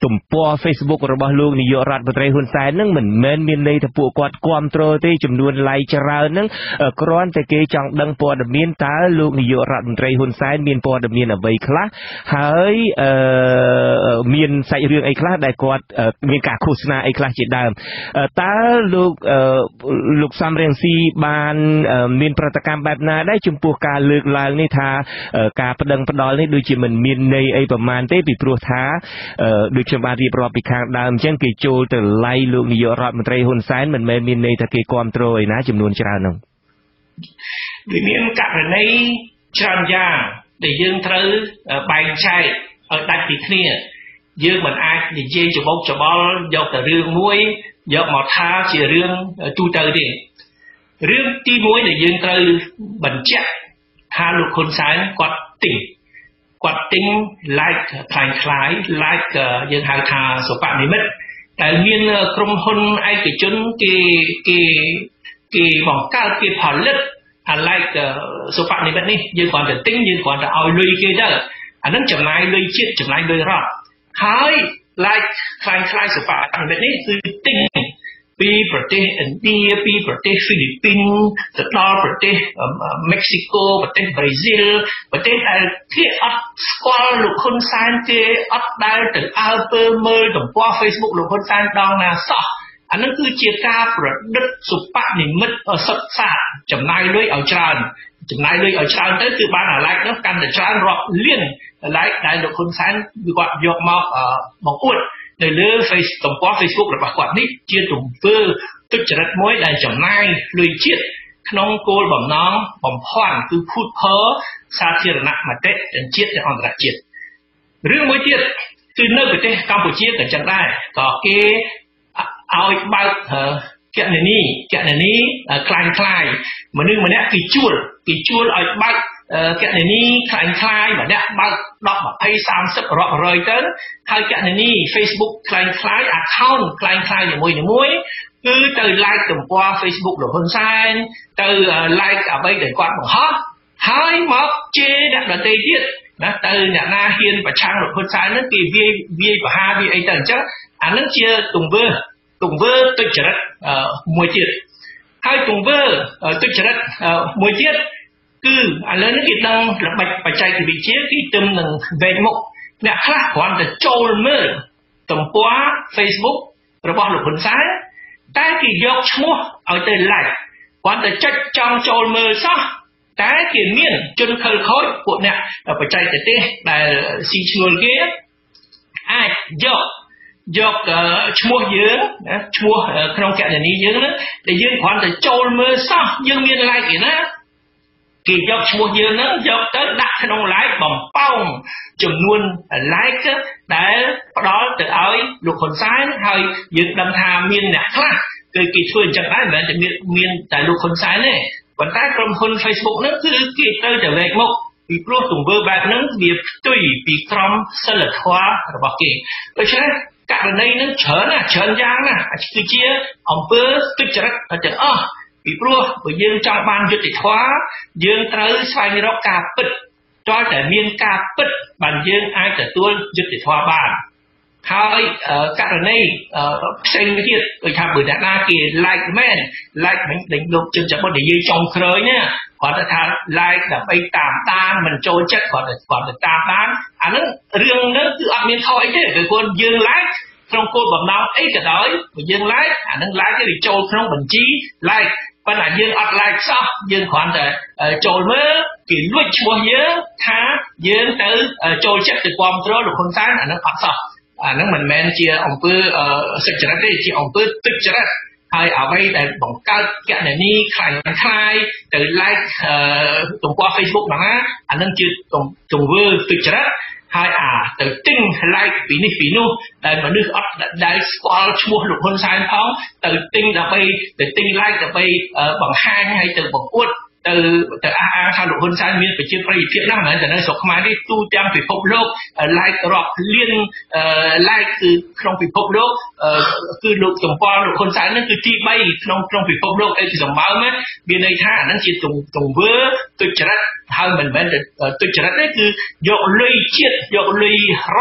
ទំព័រ Facebook របស់លោកនាយករដ្ឋមន្ត្រីហ៊ុនសែននឹងមិនមែនមានន័យថាពួកគាត់គ្រប់គ្រងទេចំនួន like ច្រើននឹងគ្រាន់តែគេចង់ដឹងព័ត៌មានតើលោកនាយករដ្ឋមន្ត្រីហ៊ុនសែនមានព័ត៌មានអ្វីខ្លះហើយអឺមានសាច់រឿងអីខ្លះដែលគាត់មានការឃោសនាអីខ្លះជាដើមតើលោកលោកសំរងស៊ីបានមានប្រតិកម្មបែបណាដែរចំពោះការលើកឡើងនេះថាការប្តឹងផ្តល់នេះដូចជាមិនមានន័យអីប្រមាណទេពីព្រោះថាដូចខ្ញុំបានរៀបរាប់ពីខាងដើមអញ្ចឹងគេចូលទៅឡៃលោកនាយករដ្ឋមន្ត្រីហ៊ុនសែនមិនមែនមានន័យថាគេគ្រប់គ្រងឯណាចំនួនច្រើននោះវាមានករណីច្រើនយ៉ាងដែលយើងត្រូវបែងចែកឲ្យដាច់ពីគ្នាយើងមិនអាចនិយាយច្បុកច្បល់យកតែរឿងមួយយកមកថាជារឿងទូទៅទេរឿងទីមួយដែលយើងត្រូវបញ្ជាក់ថាលោកហ៊ុនសែនគាត់ទិញគាត់ទិញ like ខ្លាំងខ្លាយ like យើងហៅថាសុបនិមិត្តតែមានក្រុមហ៊ុនឯកជនគេគេគេបង្កើតគេផលិតអា like សុបនិមិត្តនេះយើងគ្រាន់តែទិញយើងគ្រាន់តែឲ្យលុយគេទៅអានឹងចំណាយលុយជាតិចំណាយលុយរដ្ឋហើយ like ខ្លាំងខ្លាយសុបនិមិត្តនេះគឺទិញពីប្រទេសឥណ្ឌាពីប្រទេសហ្វីលីពីនទៅដល់ប្រទេសមិចស៊ីកូប្រទេសប្រេស៊ីលប្រទេសដែលគេអត់ស្គាល់លោកហ៊ុនសែនទេអត់ដែលទៅអើពើមើលទំព័រ Facebook លោកហ៊ុនសែនដងណាសោះអានឹងគឺជាការប្រឌិតសុបនិមិត្តសិក្សាចំណាយលុយឲ្យច្រើនចំណាយលុយឲ្យច្រើនទៅគឺបានអា like នោះកាន់តែច្រើនរាប់លាន like ដែលលោកហ៊ុនសែនគាត់យកមកបង្អួតនៅលើ Facebook ទំព័រ Facebook របស់គាត់នេះជាទង្វើទុច្ចរិតមួយដែលចំណាយលុយជាតិក្នុងគោលបំណងបំភាន់គឺភូតភរសាធារណមតិទាំងជាតិទាំងអន្តរជាតិរឿងមួយទៀតគឺនៅប្រទេសកម្ពុជាក៏ចឹងដែរក៏គេឲ្យបើកគណនីគណនីខ្លាំងខ្លាយមនុស្សម្នាក់គេជួលគេជួលឲ្យបើកគណនីខ្លាំងខ្លាយម្នាក់បើកដប់ยี่สิบ สามสิบរាប់រយទៅហើយគណនី Facebook ខ្លាំងខ្លាយ account ខ្លាំងខ្លាយនីមួយៗគឺទៅ like ទំព័រ Facebook លោកហ៊ុនសែនទៅ like អ្វីដែលគាត់បង្ហោះហើយមកជេរអ្នកដទៃទៀតណាទៅអ្នកណាហ៊ានប្រឆាំងលោកហ៊ុនសែនហ្នឹងគេវាយវាយប្រហារវាអីទៅអញ្ចឹងអានឹងជាទង្វើទង្វើទុច្ចរិតមួយទៀតហើយទង្វើទុច្ចរិតមួយទៀតគឺឥឡូវនេះគេដឹងល្បិចបច្ចេកវិទ្យាគេទឹមនឹងវែកមុខអ្នកខ្លះគ្រាន់តែចូលមើលទំព័រ Facebook របស់លោកហ៊ុនសែនតែគេយកឈ្មោះឲ្យទៅ like គ្រាន់តែចុចចង់ចូលមើលសោះតែគេមានជនខិលខូចពួកអ្នកបច្ចេកទេសដែលស៊ីឈ្នួលគេអាចយកយកឈ្មោះយើងណាឈ្មោះក្នុងគណនីយើងហ្នឹងដែលយើងគ្រាន់តែចូលមើលសោះយើងមាន like ឯណាគេយកឈ្មោះយើងហ្នឹងយកទៅដាក់ក្នុង like បំប៉ោងចំនួន like ដែលផ្ដល់ទៅឲ្យលោកហ៊ុនសែនហើយយើងដឹងថាមានអ្នកខ្លះគឺគេធ្វើអញ្ចឹងដែរមិនមែនតែមានមានតែលោកហ៊ុនសែនទេប៉ុន្តែក្រុមហ៊ុន Facebook ហ្នឹងគឺគេទៅតែវែកមុខពីព្រោះទង្វើបែបហ្នឹងវាផ្ទុយពីក្រមសីលធម៌របស់គេដូច្នេះករណីហ្នឹងច្រើនណាស់ច្រើនយ៉ាងណាស់គឺជាអំពើទុច្ចរិតទាំងអស់ពីព្រោះបើយើងចង់បានយុត្តិធម៌យើងត្រូវស្វែងរកការពិតតើតែមានការពិតបានយើងអាចទទួលយុត្តិធម៌បានហើយករណីផ្សេងទៀតដូចថាបើអ្នកណាគេ like មែន like មិនដេញលោកជើងចបុតនិយាយចុងក្រោយណាគាត់ទៅថា like ដើម្បីតាមដានមិនចូលចិត្តគាត់ទៅគាត់ទៅតាមដានអាហ្នឹងរឿងហ្នឹងគឺអត់មានខុសអីទេគឺគាត់យើង like ក្នុងគោលបំណងអីក៏ដោយបើយើង like អាហ្នឹង like គេចូលក្នុងបញ្ជី like ប៉ុន្តែយើងអត់ like សោះយើងគ្រាន់តែចូលមើលគេលួចឈ្មោះយើងថាយើងទៅចូលចិត្តទៅគ្រប់គ្រងលោកហ៊ុនសែនអាហ្នឹងអត់សោះអាហ្នឹងមិនមែនជាអំពើសុចរិតទេជាអំពើទុច្ចរិតហើយអ្វីដែលបង្កើតគណនីខ្លាំងខ្លាយទៅ like ទំព័រ Facebook ហ្នឹងណាអាហ្នឹងជាទង្វើទុច្ចរិតហើយអាទៅទិញ like ពីនេះពីនោះដែលមនុស្សអត់ដែលស្គាល់ឈ្មោះលោកហ៊ុនសែនផងទៅទិញដើម្បីទៅទិញ like ដើម្បីបង្ហាញហើយទៅបង្អួតទៅទៅអះអាងថាលោកហ៊ុនសែនមានប្រជាប្រិយភាពណាស់មិនមែនតែនៅស្រុកខ្មែរនេះទូទាំងពិភពលោក like រាប់លាន like គឺក្នុងពិភពលោកគឺលោកទំព័រលោកហ៊ុនសែនហ្នឹងគឺទីបីក្នុងក្នុងពិភពលោកអីគឺសម្បើមណាមានន័យថាអាហ្នឹងជាទង្វើទុច្ចរិតហើយមិនមែនទុច្ចរិតទេគឺយកលុយជាតិយកលុយរដ្ឋ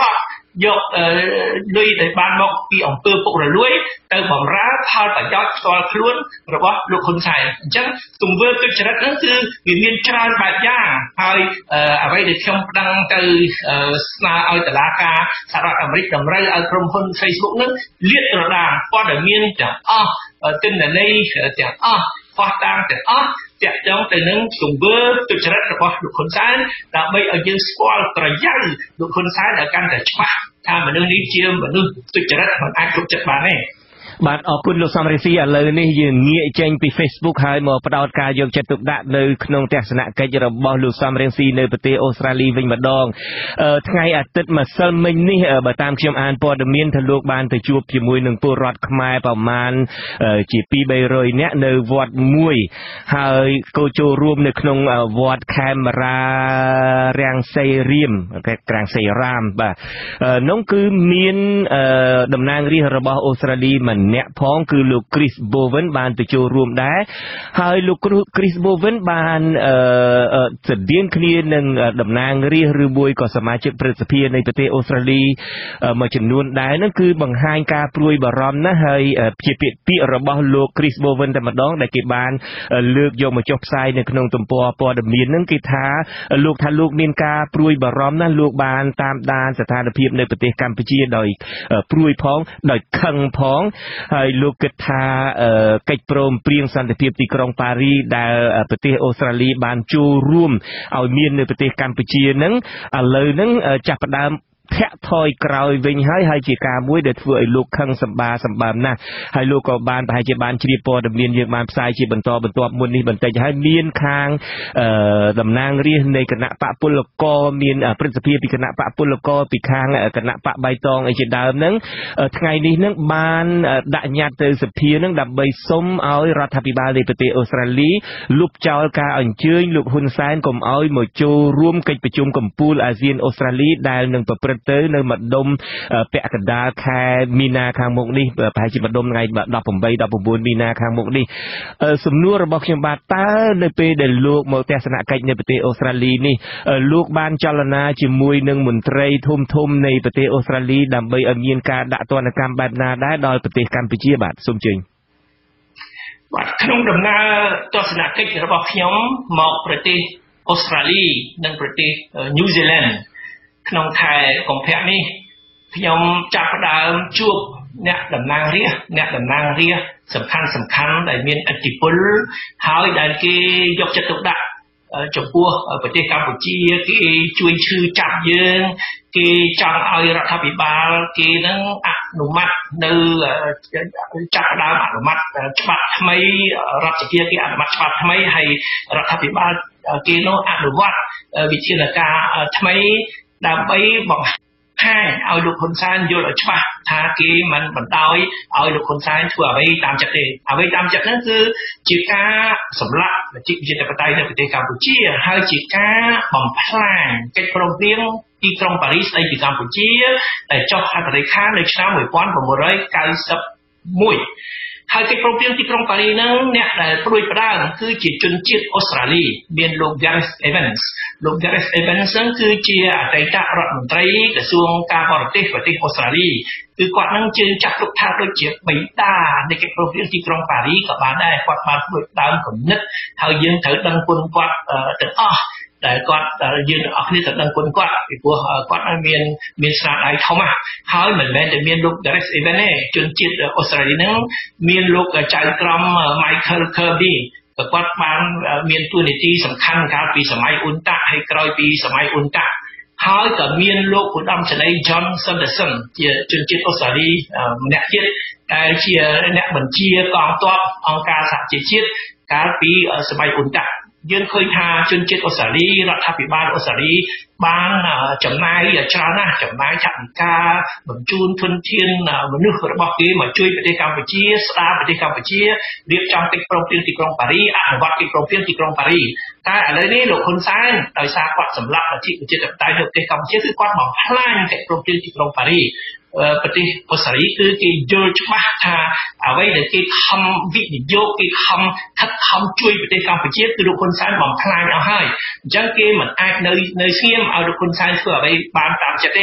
យកលុយដែលបានមកពីអង្គើពុករលួយទៅបំរើផលប្រយោជន៍ផ្ទាល់ខ្លួនរបស់លោកហ៊ុនសែនអញ្ចឹងទង្វើទុច្ចរិតហ្នឹងគឺវាមានច្រើនបែបយ៉ាងហើយអ្វីដែលខ្ញុំប្តឹងទៅស្នើឲ្យតុលាការសហរដ្ឋអាមេរិកតម្រូវឲ្យក្រុមហ៊ុន Facebook ហ្នឹងលាតត្រដាងព័ត៌មានទាំងអស់ទិន្នន័យទាំងអស់ផ្ោះតាំងទាំងអស់តាក់ទងទៅនឹងទង្វើទុច្ចរិតរបស់លោកហ៊ុនសែនដើម្បីឲ្យយើងស្គាល់ប្រយោជន៍លោកហ៊ុនសែនឲ្យកាន់តែច្បាស់ថាមនុស្សនេះជាមនុស្សទុច្ចរិតមិនអាចគ្រប់ចិត្តបានទេបាទអរគុណលោកសំរងស៊ីឥឡូវនេះយើងងាកចេញពី Facebook ហើយមកផ្ដោតការយកចិត្តទុកដាក់នៅក្នុងទស្សនកិច្ចរបស់លោកសំរងស៊ីនៅប្រទេសអូស្ត្រាលីវិញម្ដងថ្ងៃអាទិត្យម្សិលមិញនេះបើតាមខ្ញុំអានព័ត៌មានថាលោកបានទៅជួបជាមួយនឹងពលរដ្ឋខ្មែរប្រមាណជាពីរបីរយនាក់នៅវត្តមួយហើយក៏ចូលរួមនៅក្នុងវត្តខេមរារាំងសីរៀមរាំងសីរាមបាទនោះគឺមានតំណាងរាស្ត្ររបស់អូស្ត្រាលីមិនអ្នកផងគឺលោក Chris Bowen បានទៅចូលរួមដែរហើយលោក Chris Bowen បានស្តៀងគ្នានឹងតំណាងរាស្ត្រឬមួយក៏សមាជិកព្រឹទ្ធសភានៃប្រទេសអូស្ត្រាលីមួយចំនួនដែរនោះគឺបង្ហាញការព្រួយបារម្ភណាស់ហើយជាពាក្យពាក្យរបស់លោក Chris Bowen តែម្ដងដែលគេបានលើកយកមកចុះផ្សាយនៅក្នុងទំព័រព័ត៌មានហ្នឹងគឺថាលោកថាលោកមានការព្រួយបារម្ភណាស់លោកបានតាមដានស្ថានភាពនៅប្រទេសកម្ពុជាដោយព្រួយផងដោយខឹងផងហើយលោកគិតថាកិច្ចព្រមព្រៀងសន្តិភាពទីក្រុងប៉ារីដែលប្រទេសអូស្ត្រាលីបានចូលរួមឲ្យមាននៅប្រទេសកម្ពុជាហ្នឹងឥឡូវហ្នឹងចាប់ផ្ដើមធាក់ថយក្រោយវិញហើយហើយជាការមួយដែលធ្វើឲ្យលោកខឹងសម្បាសម្បើមណាស់ហើយលោកក៏បានប្រហែលជាបានជ្រាបព័ត៌មានយើងបានផ្សាយជាបន្តបន្ទាប់មុននេះបន្តិចហើយមានខាងតំណាងរាស្ត្រនៃគណៈបកពលករមានព្រឹទ្ធសភាពីគណៈបកពលករពីខាងគណៈបកបៃតងអីជាដើមហ្នឹងថ្ងៃនេះហ្នឹងបានដាក់ញត្តិទៅសភាហ្នឹងដើម្បីសុំឲ្យរដ្ឋាភិបាលនៃប្រទេសអូស្ត្រាលីលុបចោលការអញ្ជើញលោកហ៊ុនសែនកុំឲ្យមកចូលរួមកិច្ចប្រជុំកំពូលអាស៊ានអូស្ត្រាលីដែលនឹងប្រព្រឹត្តទៅនៅម្ដុំពាក់កណ្ដាលខែមីនាខាងមុខនេះប្រហែលជាម្ដុំថ្ងៃដប់ប្រាំបី ដប់ប្រាំបួនមីនាខាងមុខនេះសំណួររបស់ខ្ញុំបាទតើនៅពេលដែលលោកមកទស្សនកិច្ចនៅប្រទេសអូស្ត្រាលីនេះលោកបានចលនាជាមួយនឹងមន្ត្រីធំធំនៃប្រទេសអូស្ត្រាលីដើម្បីឲ្យមានការដាក់ទណ្ឌកម្មបែបណាដែរដល់ប្រទេសកម្ពុជាបាទសូមជើញបាទក្នុងដំណើរទស្សនកិច្ចរបស់ខ្ញុំមកប្រទេសអូស្ត្រាលីនិងប្រទេសញូហ្សេឡង់ក្នុងខែកុម្ភៈនេះខ្ញុំចាប់ផ្ដើមជួបអ្នកតំណាងរាស្ត្រអ្នកតំណាងរាស្ត្រសំខាន់សំខាន់ដែលមានឥទ្ធិពលហើយដែលគេយកចិត្តទុកដាក់ចំពោះប្រទេសកម្ពុជាគេជួយឈឺចាប់យើងគេចង់ឲ្យរដ្ឋាភិបាលគេនឹងអនុម័តនៅចាប់ផ្ដើមអនុម័តច្បាប់ថ្មីរដ្ឋសភាគេអនុម័តច្បាប់ថ្មីហើយរដ្ឋាភិបាលគេនោះអនុវត្តវិធានការថ្មីដើម្បីបង្ហាញឲ្យលោកហ៊ុនសែនយល់ឲ្យច្បាស់ថាគេមិនបណ្ដោយឲ្យលោកហ៊ុនសែនធ្វើអ្វីតាមចិត្តទេអ្វីតាមចិត្តហ្នឹងគឺជាការសម្លាប់ប្រជាធិបតេយ្យនៅប្រទេសកម្ពុជាហើយជាការបំផ្លាញកិច្ចព្រមព្រៀងទីក្រុងប៉ារីសស្ដីពីកម្ពុជាដែលចុះហត្ថលេខានៅឆ្នាំmột nghìn chín trăm chín mươi mốtហើយកិច្ចព្រមព្រៀងទីក្រុងប៉ារីសហ្នឹងអ្នកដែលព្រួយផ្ដើមគឺជាជនជាតិអូស្ត្រាលីមានលោក Gareth Evans លោក Gareth Evans ហ្នឹងគឺជាអតីតរដ្ឋមន្ត្រីក្រសួងការបរទេសប្រទេសអូស្ត្រាលីគឺគាត់នឹងជើងចាក់ទុកថាដូចជាបិតានៃកិច្ចព្រមព្រៀងទីក្រុងប៉ារីសក៏បានដែរគាត់បានព្រួយផ្ដើមគំនិតហើយយើងត្រូវដឹងគុណគាត់ទាំងអស់ដែលគាត់យើងទាំងអស់គ្នាត្រូវដឹងគុណគាត់ពីព្រោះគាត់មានមានស្នាដៃធំណាស់ហើយមិនមែនតែមានលោក Gareth Evans ទេជនជាតិអូស្ត្រាលីហ្នឹងមានលោកចៅក្រម Michael Kirby ក៏គាត់បានមានតួនាទីសំខាន់កាលពីសម័យអ៊ុនតាក់ហើយក្រោយពីសម័យអ៊ុនតាក់ហើយក៏មានលោកឧត្តមសេនីយ៍ John Sanderson ជាជនជាតិអូស្ត្រាលីម្នាក់ទៀតដែលជាអ្នកបញ្ជាកងទ័ពអង្គការសហជីវជាតិកាលពីសម័យអ៊ុនតាក់យើងឃើញថាជនជាតិអូស្ត្រាលីរដ្ឋាភិបាលអូស្ត្រាលីបានចំណាយច្រើនណាស់ចំណាយថវិកាបញ្ជូនធនធានមនុស្សរបស់គេមកជួយប្រទេសកម្ពុជាស្ដារប្រទេសកម្ពុជារៀបចំកិច្ចព្រមព្រៀងទីក្រុងប៉ារីសអនុវត្តកិច្ចព្រមព្រៀងទីក្រុងប៉ារីសតែឥឡូវនេះលោកហ៊ុនសែនដោយសារគាត់សម្លាប់ប្រជាជាតិបតៃនៅប្រទេសកម្ពុជាគឺគាត់បំផ្លាញកិច្ចព្រមព្រៀងទីក្រុងប៉ារីសប្រទេសអូស្ត្រាលីគឺគេយល់ច្បាស់ថាអ្វីដែលគេខំវិនិយោគគេខំខិតខំជួយប្រទេសកម្ពុជាគឺលោកហ៊ុនសែនបំផ្លាញអស់ហើយអញ្ចឹងគេមិនអាចនៅនៅស្ងៀមឲ្យលោកហ៊ុនសែនធ្វើអ្វីបានតាមចិត្តទេ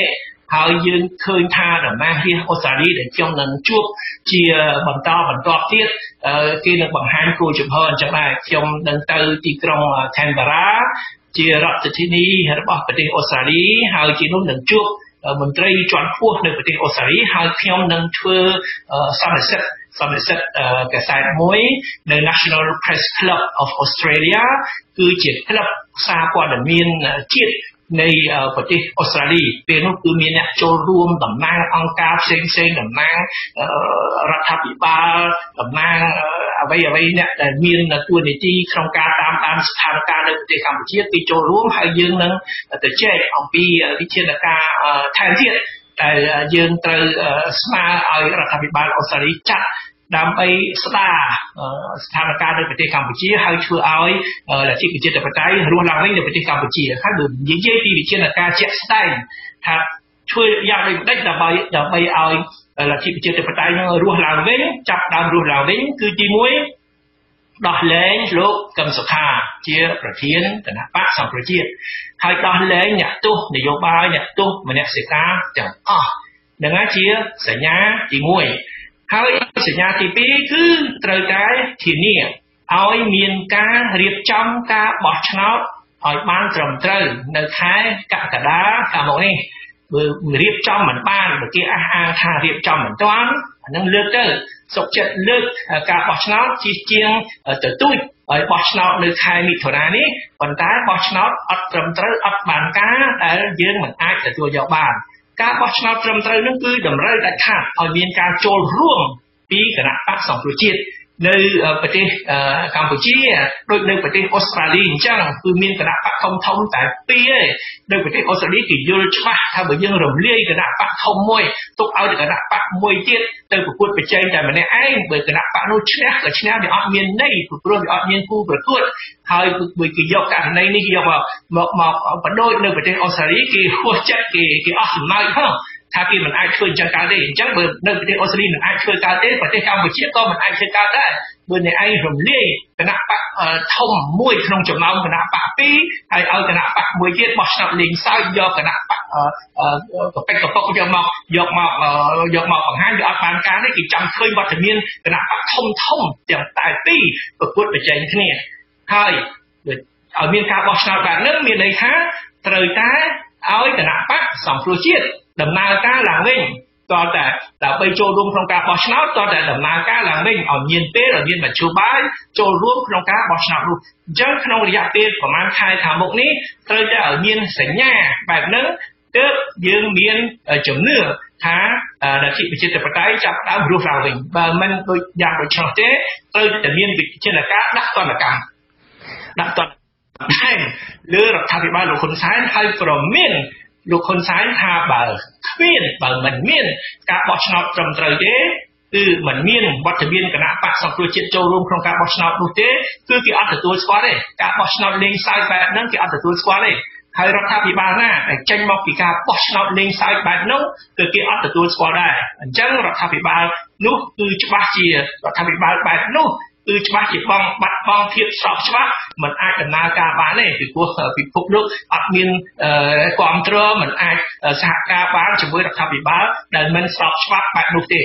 ហើយយើងឃើញថាតំណាងរាស្ត្រអូស្ត្រាលីដែលខ្ញុំនឹងជួបជាបន្តបន្តទៀតគេនឹងបង្ហាញគោលជំហរអញ្ចឹងដែរខ្ញុំនឹងទៅទីក្រុង Canberra ជារដ្ឋធានីរបស់ប្រទេសអូស្ត្រាលីហើយជានោះនឹងជួបមន្ត្រីជាន់ខ្ពស់នៅប្រទេសអូស្ត្រាលីហើយខ្ញុំនឹងធ្វើសន្និសីទសន្និសីទកាសែតមួយនៅ National Press Club of Australia គឺជាក្លឹបសារព័ត៌មានជាតិនៃប្រទេសអូស្ត្រាលីពេលនោះគឺមានអ្នកចូលរួមតំណាងអង្គការផ្សេងផ្សេងតំណាងរដ្ឋាភិបាលតំណាងអ្វីអ្វីអ្នកដែលមានតួនាទីក្នុងការតាមដានស្ថានភាពនៅប្រទេសកម្ពុជាគេចូលរួមហើយយើងនឹងទៅជែកអំពីវិធានការថែមទៀតដែលយើងត្រូវស្នើឲ្យរដ្ឋាភិបាលអូស្ត្រាលីចាត់ដើម្បីស្ដារស្ថានភាពនៅប្រទេសកម្ពុជាហើយធ្វើឲ្យលទ្ធិប្រជាធិបតេយ្យរស់ឡើងវិញនៅប្រទេសកម្ពុជាហើយនិយាយពីវិធានការជាក់ស្ដែងថាធ្វើយ៉ាងដូចម្ដេចដើម្បីដើម្បីឲ្យលទ្ធិប្រជាធិបតេយ្យនឹងរស់ឡើងវិញចាប់ដើមរស់ឡើងវិញគឺទីមួយដោះលែងលោកកឹមសុខាជាប្រធានគណៈបកសង្គ្រោះជាតិហើយដោះលែងអ្នកទោសនយោបាយអ្នកទោសមនសិការទាំងអស់នឹងជាសញ្ញាទីមួយហើយសញ្ញាទីពីរគឺត្រូវតែធានាឲ្យមានការរៀបចំការបោះឆ្នោតឲ្យបានត្រឹមត្រូវនៅខែកក្កដាខាងមុខនេះបើរៀបចំមិនបានបើគេអះអាងថារៀបចំមិនទាន់អានឹងលើកទៅសុខចិត្តលើកការបោះឆ្នោតជាជាងទៅទូចឲ្យបោះឆ្នោតនៅខែមិថុនានេះប៉ុន្តែបោះឆ្នោតអត់ត្រឹមត្រូវអត់បានការដែលយើងមិនអាចទទួលយកបានការបោះឆ្នោតត្រឹមត្រូវនោះគឺតម្រូវដាច់ខាតឲ្យមានការចូលរួមពីគណៈបកសង្គ្រោះជាតិនៅប្រទេសកម្ពុជាដូចនៅប្រទេសអូស្ត្រាលីអញ្ចឹងគឺមានគណៈបកធំធំតែពីរឯងនៅប្រទេសអូស្ត្រាលីគេយល់ច្បាស់ថាបើយើងរំលាយគណៈបកធំមួយទុកឲ្យគណៈបកមួយទៀតទៅប្រកួតប្រជែងតែម្នាក់ឯងបើគណៈបកនោះឈ្នះក៏ឈ្នះវាអត់មានន័យព្រោះវាអត់មានគូប្រកួតហើយបើគេយកករណីនេះយកមកមកបដូរនៅប្រទេសអូស្ត្រាលីគេហួសចិត្តគេគេអស់សំណើចផងថាគេមិនអាចធ្វើអញ្ចឹងកើតទេអញ្ចឹងបើនៅប្រទេសអូស្ត្រាលីមិនអាចធ្វើកើតទេប្រទេសកម្ពុជាក៏មិនអាចធ្វើកើតដែរបើអ្នកឯងរំលាយគណៈបកធំមួយក្នុងចំណោមគណៈបកពីរហើយឲ្យគណៈបកមួយទៀតបោះឆ្នោតលេងសើចយកគណៈបកកប៉ិកកប៉ុកយកមកយកមកយកមកបង្ហាញវាអត់បានការទេគេចង់ឃើញវត្តមានគណៈបកធំធំទាំងតែពីរប្រកួតប្រជែងគ្នាហើយឲ្យមានការបោះឆ្នោតបែបហ្នឹងមានន័យថាត្រូវតែឲ្យគណៈបកសង្គ្រោះជាតិដំណើរការឡើងវិញតើតែដើម្បីចូលរួមក្នុងការបោះឆ្នោតតើតែដំណើរការឡើងវិញឲ្យមានពេលឲ្យមានមជ្ឈបាយចូលរួមក្នុងការបោះឆ្នោតនោះអញ្ចឹងក្នុងរយៈពេលប្រហែលខែខាងមុខនេះត្រូវតែឲ្យមានសញ្ញាបែបហ្នឹងទើបយើងមានជំនឿថាលទ្ធិប្រជាធិបតេយ្យចាប់ផ្ដើមរស់ឡើងវិញបើមិនដូចយ៉ាងដូច្នោះទេត្រូវតែមានវិធានការដាក់ទណ្ឌកម្មដាក់ទណ្ឌកម្មលើរដ្ឋាភិបាលលោកហ៊ុនសែនហើយប្រមានលោកហ៊ុនសែនថាបើគ្មានបើមិនមានការបោះឆ្នោតត្រឹមត្រូវទេគឺមិនមានវត្តមានគណៈបកសង្គ្រោះជាតិចូលរួមក្នុងការបោះឆ្នោតនោះទេគឺគេអត់ទទួលស្គាល់ទេការបោះឆ្នោតលេងសើចបែបហ្នឹងគេអត់ទទួលស្គាល់ទេហើយរដ្ឋាភិបាលណាដែលចេញមកពីការបោះឆ្នោតលេងសើចបែបនោះគឺគេអត់ទទួលស្គាល់ដែរអញ្ចឹងរដ្ឋាភិបាលនោះគឺច្បាស់ជារដ្ឋាភិបាលបែបនោះគឺច្បាស់ជាបងបាត់បង់ភាពស្របច្បាប់មិនអាចដំណើរការបានទេពីព្រោះពិភពលោកអត់មានគ្រប់គ្រងមិនអាចសហការបានជាមួយរដ្ឋាភិបាលដែលមិនស្របច្បាប់បែបនោះទេ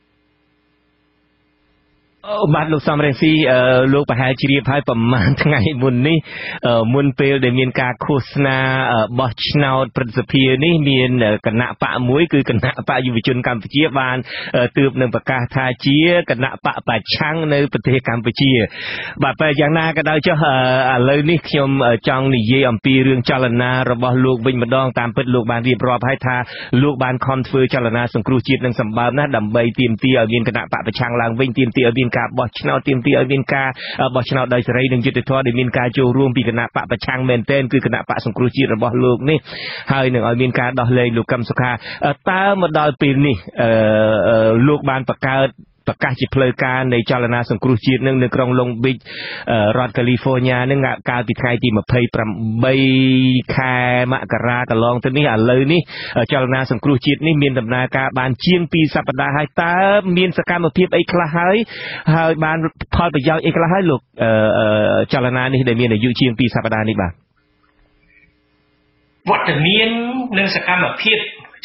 អូបាទលោកសំរងស៊ីលោកប្រហែលជ្រាបហើយប្រហែលថ្ងៃមុននេះមុនពេលដែលមានការឃោសនាបោះឆ្នោតព្រឹទ្ធសភានេះមានគណៈបកមួយគឺគណៈបកយុវជនកម្ពុជាបានទើបនឹងប្រកាសថាជាគណៈបកប្រឆាំងនៅប្រទេសកម្ពុជាបាទតែយ៉ាងណាក៏ដោយចុះឥឡូវនេះខ្ញុំចង់និយាយអំពីរឿងចលនារបស់លោកវិញម្ដងតាមពិតលោកបានរៀបរាប់ហើយថាលោកបានខំធ្វើចលនាសង្គ្រោះជាតិនឹងសម្បើមណាស់ដើម្បីទាមទារឲ្យមានគណៈបកប្រឆាំងឡើងវិញទាមទារឲ្យមានការបោះឆ្នោតទាមទារឲ្យមានការបោះឆ្នោតដោយសេរីនិងយុត្តិធម៌ដែលមានការចូលរួមពីគណៈបកប្រឆាំងមែនទែនគឺគណៈបកសង្គ្រោះជាតិរបស់លោកនេះហើយនឹងឲ្យមានការដោះលែងលោកកឹមសុខាតើមកដល់ពេលនេះលោកបានបង្កើតប្រកាសជាផ្លូវការនៃចលនាសង្គ្រោះជាតិនឹងនៅក្រុង Long Beach រដ្ឋ California នឹងកាលពីថ្ងៃទីម្ភៃប្រាំបីខែមករាកន្លងទៅនេះឥឡូវនេះចលនាសង្គ្រោះជាតិនេះមានដំណើរការបានជាងពីរសប្តាហ៍ហើយតើមានសកម្មភាពអីខ្លះហើយហើយបានផលប្រយោជន៍អីខ្លះហើយលោកចលនានេះដែលមានអាយុជាងពីរសប្តាហ៍នេះបាទវត្តមាននិងសកម្មភាព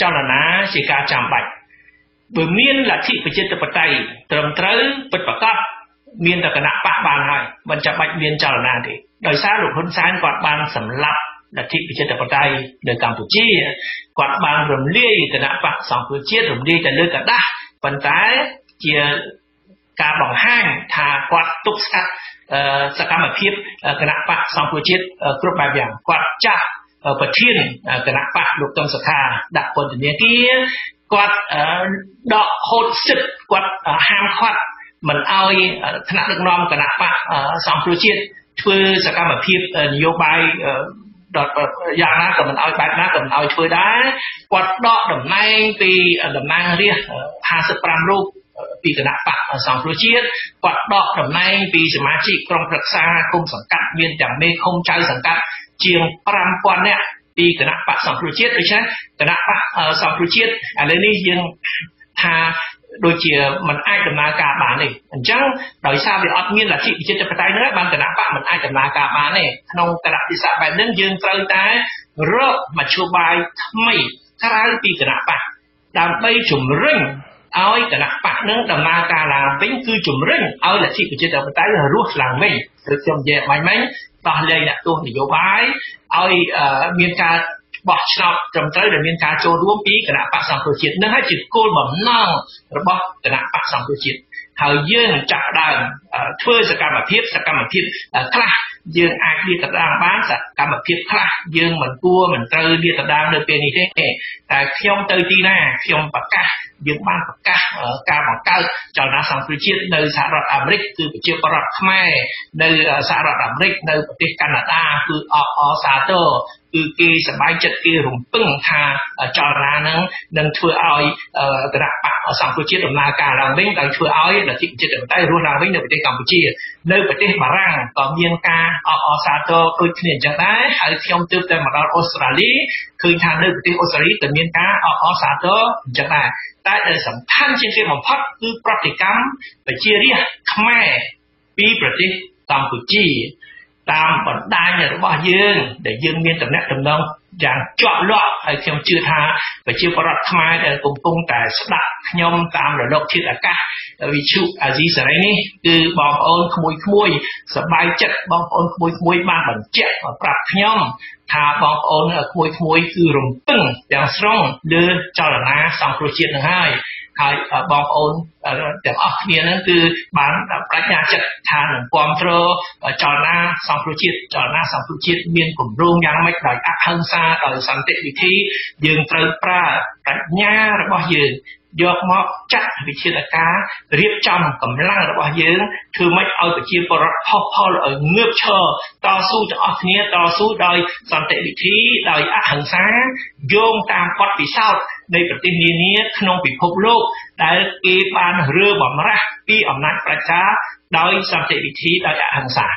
ចលនាជាការចាំបាច់បើមានលទ្ធិប្រជាធិបតេយ្យត្រឹមត្រូវពិតប្រាកដមានតែគណៈបកបានហើយមិនចាំបាច់មានចលនាទេដោយសារលោកហ៊ុនសែនគាត់បានសម្លាប់លទ្ធិប្រជាធិបតេយ្យនៅកម្ពុជាគាត់បានរំលាយគណៈបកសង្គ្រោះជាតិរំលាយទៅលើกระดาษប៉ុន្តែជាការបង្ហាញថាគាត់ទប់ស្កាត់សកម្មភាពគណៈបកសង្គ្រោះជាតិគ្រប់បែបយ៉ាងគាត់ចាស់ប្រធានគណៈបកលោកកឹមសុខាដាក់ពន្ធនាគារគាត់ដកហូតសិទ្ធិគាត់ហាមឃាត់មិនឲ្យថ្នាក់ដឹកនាំគណៈបកសង្គ្រោះជាតិធ្វើសកម្មភាពនយោបាយដល់យ៉ាងណាក៏មិនឲ្យបែបណាក៏មិនឲ្យធ្វើដែរគាត់ដកតំណែងពីតំណាងរាស្ត្រห้าสิบห้าរូបពីគណៈបកសង្គ្រោះជាតិគាត់ដកតំណែងពីសមាជិកក្រុមប្រឹក្សាគុំសង្កាត់មានទាំងមេឃុំចៅសង្កាត់ជាងfive thousandនាក់ពីគណៈបកសង្គ្រោះជាតិដូច្នេះគណៈបកសង្គ្រោះជាតិឥឡូវនេះយើងថាដូចជាមិនអាចដំណើរការបានទេអញ្ចឹងដោយសារវាអត់មានលទ្ធិប្រជាធិបតេយ្យនោះបានគណៈបកមិនអាចដំណើរការបានទេក្នុងកលៈទេសៈបែបនេះយើងត្រូវតែរកមធ្យោបាយថ្មីក្រៅពីគណៈបកដើម្បីជំរុញឲ្យគណៈបកនឹងដំណើរការឡើងវិញគឺជំរុញឲ្យលទ្ធិប្រជាធិបតេយ្យរស់ឡើងវិញឬខ្ញុំនិយាយបាញ់មិញដោះលែងអ្នកទោសនយោបាយឲ្យមានការបោះឆ្នោតត្រឹមត្រូវដែលមានការចូលរួមពីគណៈបកសង្គ្រោះជាតិនឹងហើយជាគោលបំណងរបស់គណៈបកសង្គ្រោះជាតិហើយយើងចាប់ដើមធ្វើសកម្មភាពសកម្មភាពខ្លះយើងអាចលាតត្រដាងបានសកម្មភាពខ្លះយើងមិនគួរមិនត្រូវលាតត្រដាងនៅពេលនេះទេតែខ្ញុំទៅទីណាខ្ញុំប្រកាសយើងបានប្រកាសការបង្កើតចលនាសង្គ្រោះជាតិនៅសហរដ្ឋអាមេរិកគឺប្រជាពលរដ្ឋខ្មែរនៅសហរដ្ឋអាមេរិកនៅប្រទេសកាណាដាគឺអបអរសាទរគឺគេសប្បាយចិត្តគេរំពឹងថាចលនានឹងនឹងធ្វើឲ្យគណៈបកសង្គ្រោះជាតិដំណើរការឡើងវិញដោយធ្វើឲ្យលទ្ធិប្រជាធិបតេយ្យរស់ឡើងវិញនៅប្រទេសកម្ពុជានៅប្រទេសបារាំងក៏មានការអបអរសាទរដូចគ្នាអញ្ចឹងដែរហើយខ្ញុំទើបតែមកដល់អូស្ត្រាលីឃើញថានៅប្រទេសអូស្ត្រាលីក៏មានការអបអរសាទរអញ្ចឹងដែរតែដែលសំខាន់ជាងគេបំផុតគឺប្រតិកម្មប្រជារាស្ត្រខ្មែរពីប្រទេសកម្ពុជាតាមបណ្ដាញរបស់យើងដែលយើងមានតំណែងតំណងយ៉ាងជាប់លាប់ហើយខ្ញុំជឿថាប្រជាពលរដ្ឋខ្មែរដែលកំពុងតែស្ដាប់ខ្ញុំតាមរលកធាតុអាកាសវិទ្យុអាស៊ីសេរីនេះគឺបងប្អូនក្មួយក្មួយសប្បាយចិត្តបងប្អូនក្មួយក្មួយបានបញ្ជាក់ប្រាប់ខ្ញុំថាបងប្អូនក្មួយក្មួយគឺរំពឹងទាំងស្រុងលើចលនាសង្គ្រោះជាតិនឹងហើយហើយបងប្អូនទាំងអស់គ្នានឹងគឺបានបញ្ញាចិត្តថានឹងគ្រប់គ្រងចលនាសង្គ្រោះជាតិចលនាសង្គ្រោះជាតិមានគម្រោងយ៉ាងម៉េចដោយអហិង្សាដោយសន្តិវិធីយើងត្រូវប្រើប្រាជ្ញារបស់យើងយកមកចាត់វិធានការរៀបចំកម្លាំងរបស់យើងធ្វើម៉េចឲ្យប្រជាពលរដ្ឋផុសផុលឲ្យងើបឈរតស៊ូទាំងអស់គ្នាតស៊ូដោយសន្តិវិធីដោយអហិង្សាយោងតាមបទពិសោធន៍នៃប្រទេសនានាក្នុងពិភពលោកដែលគេបានរើបំរាស់ពីអំណាចប្រជាដោយសន្តិវិធីដោយអហិង្សា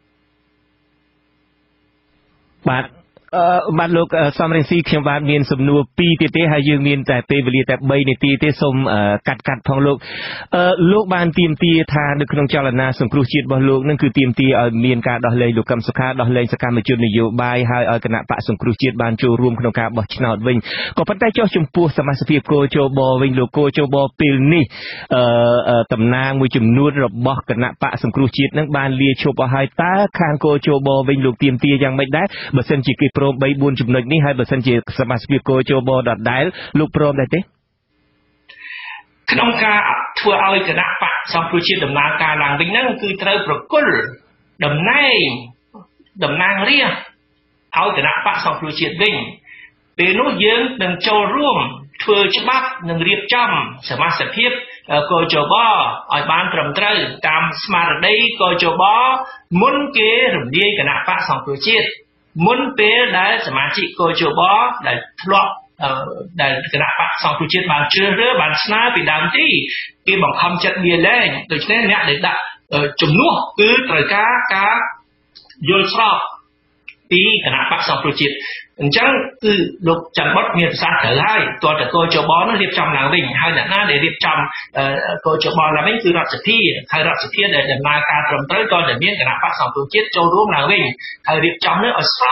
បាទអឺបាទលោកសំរងស៊ីខ្ញុំបាទមានសំណួរពីរទៀតទេហើយយើងមានតែពេលវេលាតែ3នាទីទេសូមកាត់កាត់ផងលោកអឺលោកបានទាមទារថានៅក្នុងចលនាសង្គ្រោះជាតិរបស់លោកនឹងគឺទាមទារឲ្យមានការដោះលែងលោកកឹមសុខាដោះលែងសកម្មជននយោបាយហើយឲ្យគណៈបកសង្គ្រោះជាតិបានចូលរួមក្នុងការបោះឆ្នោតវិញក៏ប៉ុន្តែចុះចំពោះសមាជិកគោជបវិញលោកគោជបពេលនេះអឺតំណាងមួយចំនួនរបស់គណៈបកសង្គ្រោះជាតិនឹងបានលាឈប់អស់ហើយតើខាងគោជបវិញលោកទាមទារយ៉ាងម៉េចដែរបើសិនជាគេព្រមបីបួនចំណុចនេះហើយបើសិនជាសមាជិកគោជបដដែលលោកព្រមដែរទេក្នុងការធ្វើឲ្យគណៈបកសង្គ្រោះជាតិដំណើរការឡើងវិញហ្នឹងគឺត្រូវប្រគល់តំណែងតំណាងរាស្ត្រឲ្យគណៈបកសង្គ្រោះជាតិវិញពេលនោះយើងនឹងចូលរួមធ្វើច្បាប់និងរៀបចំសមាជិកភាពគោជបឲ្យបានត្រឹមត្រូវតាមស្មារតីគោជបមុនគេរំលាយគណៈបកសង្គ្រោះជាតិមុនពេលដែលសមាជិកគោជបដែលធ្លាប់ដែលគណៈបកសង្គ្រោះជាតិបានជ្រើសរើសបានស្នើពីដើមទីគេបង្ខំចិត្តលាលែងដូច្នេះអ្នកដែលដាក់ជំនួសគឺត្រូវការការយល់ស្របពីគណៈបកសង្គ្រោះជាតិអញ្ចឹងគឺលោកច័ន្ទបុតមានប្រសាសន៍ត្រូវហើយតើតើគោជបនោះរៀបចំឡើងវិញហើយអ្នកណាដែលរៀបចំគោជបឡើងវិញគឺរដ្ឋសភាហើយរដ្ឋសភាដែលដំណើរការត្រឹមត្រូវក៏តែមានគណៈបកសង្គ្រោះជាតិចូលរួមឡើងវិញហើយរៀបចំនោះឲ្យស្រប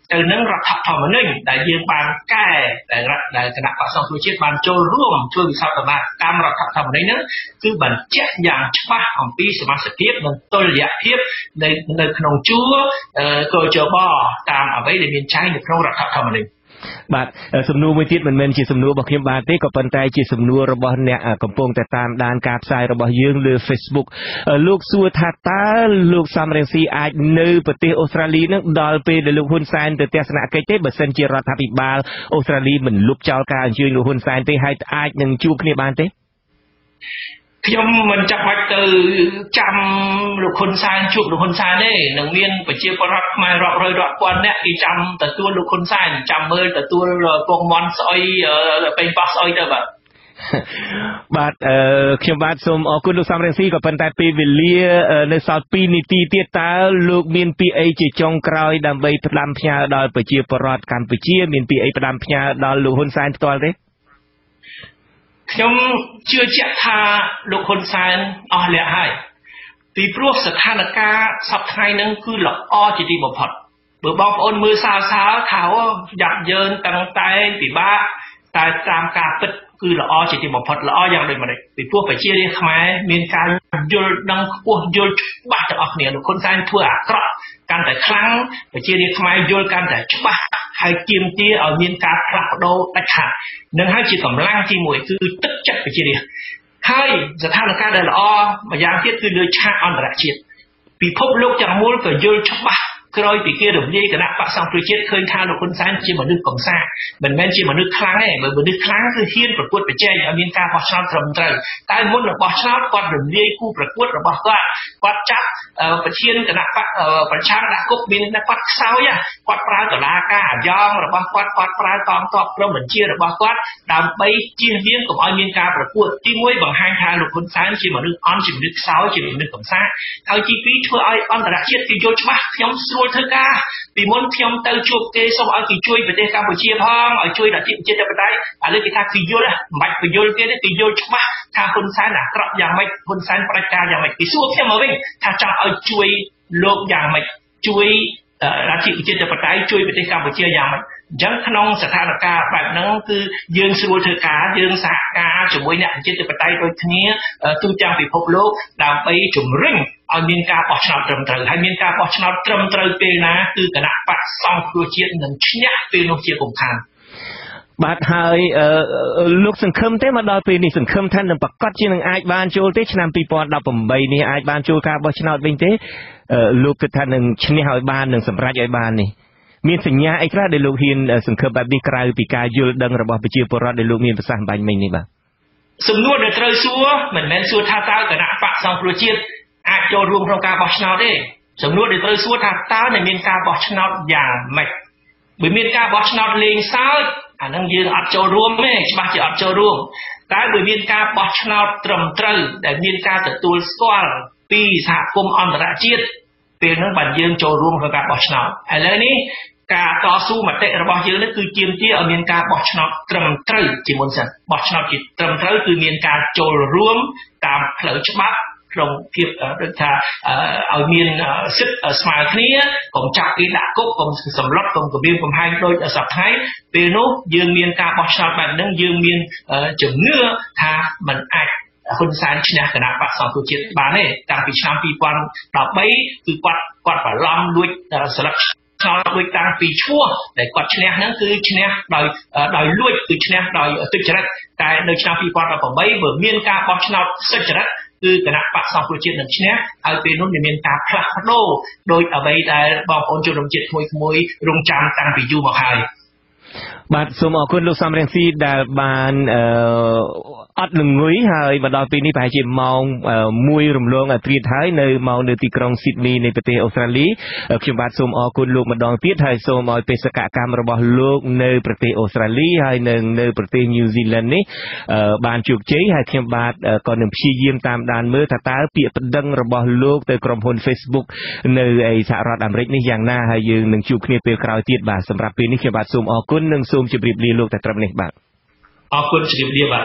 ទៅនឹងរដ្ឋធម្មនុញ្ញដែលយើងបានកែដែលដែលគណៈបក្សសង្គ្រោះជាតិបានចូលរួមធ្វើវិសោធនកម្មរដ្ឋធម្មនុញ្ញហ្នឹងគឺបញ្ជាក់យ៉ាងច្បាស់អំពីសមាជិកភាពនិងតុល្យភាពនៅនៅក្នុងជួរកោជបតាមអ្វីដែលមានចែងនៅក្នុងរដ្ឋធម្មនុញ្ញបាទសំណួរមួយទៀតមិនមែនជាសំណួររបស់ខ្ញុំបាទទេក៏ប៉ុន្តែជាសំណួររបស់អ្នកកំពុងតែតាមដានការផ្សាយរបស់យើងលើ Facebook លោកសួរថាតើលោកសំរងស៊ីអាចនៅប្រទេសអូស្ត្រាលីនឹងដល់ពេលដែលលោកហ៊ុនសែនទៅទស្សនកិច្ចទេបើសិនជារដ្ឋាភិបាលអូស្ត្រាលីមិនលុបចោលការអញ្ជើញលោកហ៊ុនសែនទេហើយអាចនឹងជួបគ្នាបានទេខ្ញុំមិនចាំបាច់ទៅចាំលោកហ៊ុនសែនជួបលោកហ៊ុនសែនទេនឹងមានប្រជាពលរដ្ឋខ្មែររាប់រយរាប់ពាន់នាក់គេចាំទទួលលោកហ៊ុនសែនចាំមើលទទួលពងមន់ស្អុយពេញប៉ោះស្អុយទៅបាទបាទអឺខ្ញុំបាទសូមអរគុណលោកសំរងស៊ីក៏ប៉ុន្តែពេលវេលានៅសល់ពីរនាទីទៀតតើលោកមានពាក្យអីជាចុងក្រោយដើម្បីផ្ដាំផ្ញើដល់ប្រជាពលរដ្ឋកម្ពុជាមានពាក្យអីផ្ដាំផ្ញើដល់លោកហ៊ុនសែនផ្ទាល់ទេខ្ញុំជឿជាក់ថាលោកហ៊ុនសែនអស់លះហើយពីព្រោះស្ថានភាពសពថ្ងៃហ្នឹងគឺល្អជាទីបំផុតបើបងប្អូនមើលសារសារថាយ៉ាប់យ៉ឺនតាំងតែពិបាកតែតាមការពិតគឺល្អជាទីបំផុតល្អយ៉ាងដូចម្តេចពីព្រោះប្រជារាស្ត្រខ្មែរមានការយល់ដឹងខ្ពស់យល់ច្បាស់ទាំងអស់គ្នាលោកហ៊ុនសែនធ្វើអាក្រក់កាន់តែខ្លាំងប្រជារាស្ត្រខ្មែរយល់កាន់តែច្បាស់ហើយទាមទារឲ្យមានការផ្លាស់ប្ដូរដាច់ខាតនឹងហើយជាកម្លាំងទីមួយគឺទឹកចិត្តប្រជារាស្ត្រហើយស្ថានភាពដែលល្អម្យ៉ាងទៀតគឺលើឆាកអន្តរជាតិពិភពលោកទាំងមូលក៏យល់ច្បាស់ក្រោយពីគេរំលាយគណៈបក្សសង្គ្រោះជាតិឃើញថាលោកហ៊ុនសែនជាមនុស្សកំសាមិនមែនជាមនុស្សខ្លាំងទេបើមនុស្សខ្លាំងគឺហ៊ានប្រកួតប្រជែងឲ្យមានការបោះឆ្នោតត្រឹមត្រូវតែមុននឹងបោះឆ្នោតគាត់រំលាយគូប្រកួតរបស់គាត់គាត់ចាប់ប្រធានគណៈបកប្រឆាំងដាក់គុកមានតែគាត់ខ្សោយគាត់ប្រើតុលាការអាយ៉ងរបស់គាត់គាត់ប្រើកងទ័ពព្រមបញ្ជារបស់គាត់ដើម្បីជៀសវាងកុំឲ្យមានការប្រកួតទីមួយបង្ហាញថាលោកហ៊ុនសែនជាមនុស្សអន់ជាមនុស្សខ្សោយជាមនុស្សកំសាហើយទីពីរធ្វើឲ្យអន្តរជាតិគេយល់ច្បាស់ខ្ញុំស្រួលធ្វើការពីមុនខ្ញុំទៅជួបគេសូមឲ្យគេជួយប្រទេសកម្ពុជាផងឲ្យជួយលទ្ធិប្រជាធិបតេយ្យឥឡូវគេថាគេយល់មិនបាច់បញ្យល់គេទេគេយល់ច្បាស់ថាហ៊ុនសែនអាក្រក់យ៉ាងម៉េចហ៊ុនសែនផ្ដាច់ការយ៉ាងម៉េចគេសួរខ្ញុំមកវិញថាចង់ឲ្យជួយលោកយ៉ាងម៉េចជួយលទ្ធិប្រជាធិបតេយ្យជួយប្រទេសកម្ពុជាយ៉ាងម៉េចអញ្ចឹងក្នុងស្ថានភាពបែបហ្នឹងគឺយើងស្រួលធ្វើការយើងសហការជាមួយអ្នកប្រជាធិបតេយ្យដូចគ្នាទូទាំងពិភពលោកដើម្បីជំរុញឲ្យមានការបោះឆ្នោតត្រឹមត្រូវហើយមានការបោះឆ្នោតត្រឹមត្រូវពេលណាគឺគណៈបក្សសង្គ្រោះជាតិនឹងឈ្នះពេលនោះជាគំខានបាទហើយលោកសង្ឃឹមទេមកដល់ពេលនេះសង្ឃឹមថានឹងប្រកាសជានឹងអាចបានចូលទេឆ្នាំពីរពាន់ដប់ប្រាំបីនេះអាចបានចូលការបោះឆ្នោតវិញទេលោកគិតថានឹងឈ្នះឲ្យបាននឹងសម្រេចឲ្យបាននេះមានសញ្ញាអីខ្លះដែលលោកហ៊ានសង្ឃឹមបែបនេះក្រៅពីការយល់ដឹងរបស់ប្រជាពលរដ្ឋដែលលោកមានប្រសាសន៍បាញ់មិញនេះបាទសំណួរដែលត្រូវសួរមិនមែនសួរថាតើគណៈបក្សសង្គ្រោះជាតិអាចចូលរួមក្នុងការបោះឆ្នោតទេសំណួរដែលត្រូវសួរថាតើនឹងមានការបោះឆ្នោតយ៉ាងម៉េចបើមានការបោះឆ្នោតលេងសើចអានឹងយើងអត់ចូលរួមទេច្បាស់ជាអត់ចូលរួមតែបើមានការបោះឆ្នោតត្រឹមត្រូវដែលមានការទទួលស្គាល់ពីសហគមន៍អន្តរជាតិពេលហ្នឹងបានយើងចូលរួមក្នុងការបោះឆ្នោតឥឡូវនេះការតស៊ូមតិរបស់យើងនេះគឺជាមទាឲ្យមានការបោះឆ្នោតត្រឹមត្រូវជាមុនសិនបោះឆ្នោតជាត្រឹមត្រូវគឺមានការចូលរួមតាមផ្លូវច្បាប់ក្នុងភាពដូចថាឲ្យមានសិទ្ធិស្មើគ្នាកុំចាប់គេដាក់គុកកុំសម្លុតកុំគំរាមកំហែងដូចសប្តាហ៍ថ្ងៃពេលនោះយើងមានការបោះឆ្នោតបែបហ្នឹងយើងមានជំនឿថាมันអាចហ៊ុនសែនឈ្នះគណៈបក្សសង្គ្រោះជាតិបានទេតាំងពីឆ្នាំពីរពាន់ដប់បីគឺគាត់គាត់បន្លំលួចស្លឹកឆ្នោតលួចតាំងពីឈ្មោះដែលគាត់ឈ្នះហ្នឹងគឺឈ្នះដោយដោយលួចគឺឈ្នះដោយទុច្ចរិតតែនៅឆ្នាំពីរពាន់ដប់ប្រាំបីបើមានការបោះឆ្នោតសុចរិតគឺគណៈបក្សសង្គ្រោះជាតិនឹងឈ្នះហើយពេលនោះមានការផ្លាស់ប្ដូរដោយអ្វីដែលបងប្អូនជនរួមជាតិក្មួយៗរងចាំតាំងពីយូរមកហើយបាទសូមអរគុណលោកសំរងស៊ីដែលបានអឺអត់ល្ងុយហើយមកដល់ពេលនេះប្រហែលជាម៉ោងមួយរំលងត្រៀតហើយនៅម៉ោងនៅទីក្រុងស៊ីដនីនៃប្រទេសអូស្ត្រាលីខ្ញុំបាទសូមអរគុណលោកម្ដងទៀតហើយសូមឲ្យបេសកកម្មរបស់លោកនៅប្រទេសអូស្ត្រាលីហើយនៅនៅប្រទេសញូហ្សេឡង់នេះបានជោគជ័យហើយខ្ញុំបាទក៏នឹងព្យាយាមតាមដានមើលថាតើពាក្យបណ្ដឹងរបស់លោកទៅក្រុមហ៊ុន Facebook នៅឯសហរដ្ឋអាមេរិកនេះយ៉ាងណាហើយយើងនឹងជួបគ្នាពេលក្រោយទៀតបាទសម្រាប់ពេលនេះខ្ញុំបាទសូមអរគុណនិងសូមជម្រាបលាលោកតែត្រឹមនេះបាទអរគុណជម្រាបលាបាទ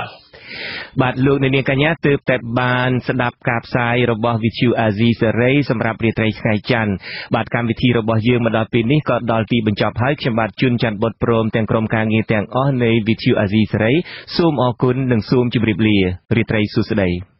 បាទលោកអ្នកនាងកញ្ញាទើបតែបានស្ដាប់ការផ្សាយរបស់ Vithu Azizi Serai សម្រាប់រាត្រីថ្ងៃច័ន្ទបាទកម្មវិធីរបស់យើងមកដល់ពេលនេះក៏ដល់ទីបញ្ចប់ហើយខ្ញុំបាទជួនច័ន្ទបុត្រព្រមទាំងក្រុមការងារទាំងអស់នៃ Vithu Azizi Serai សូមអរគុណនិងសូមជម្រាបលារាត្រីសួស្តី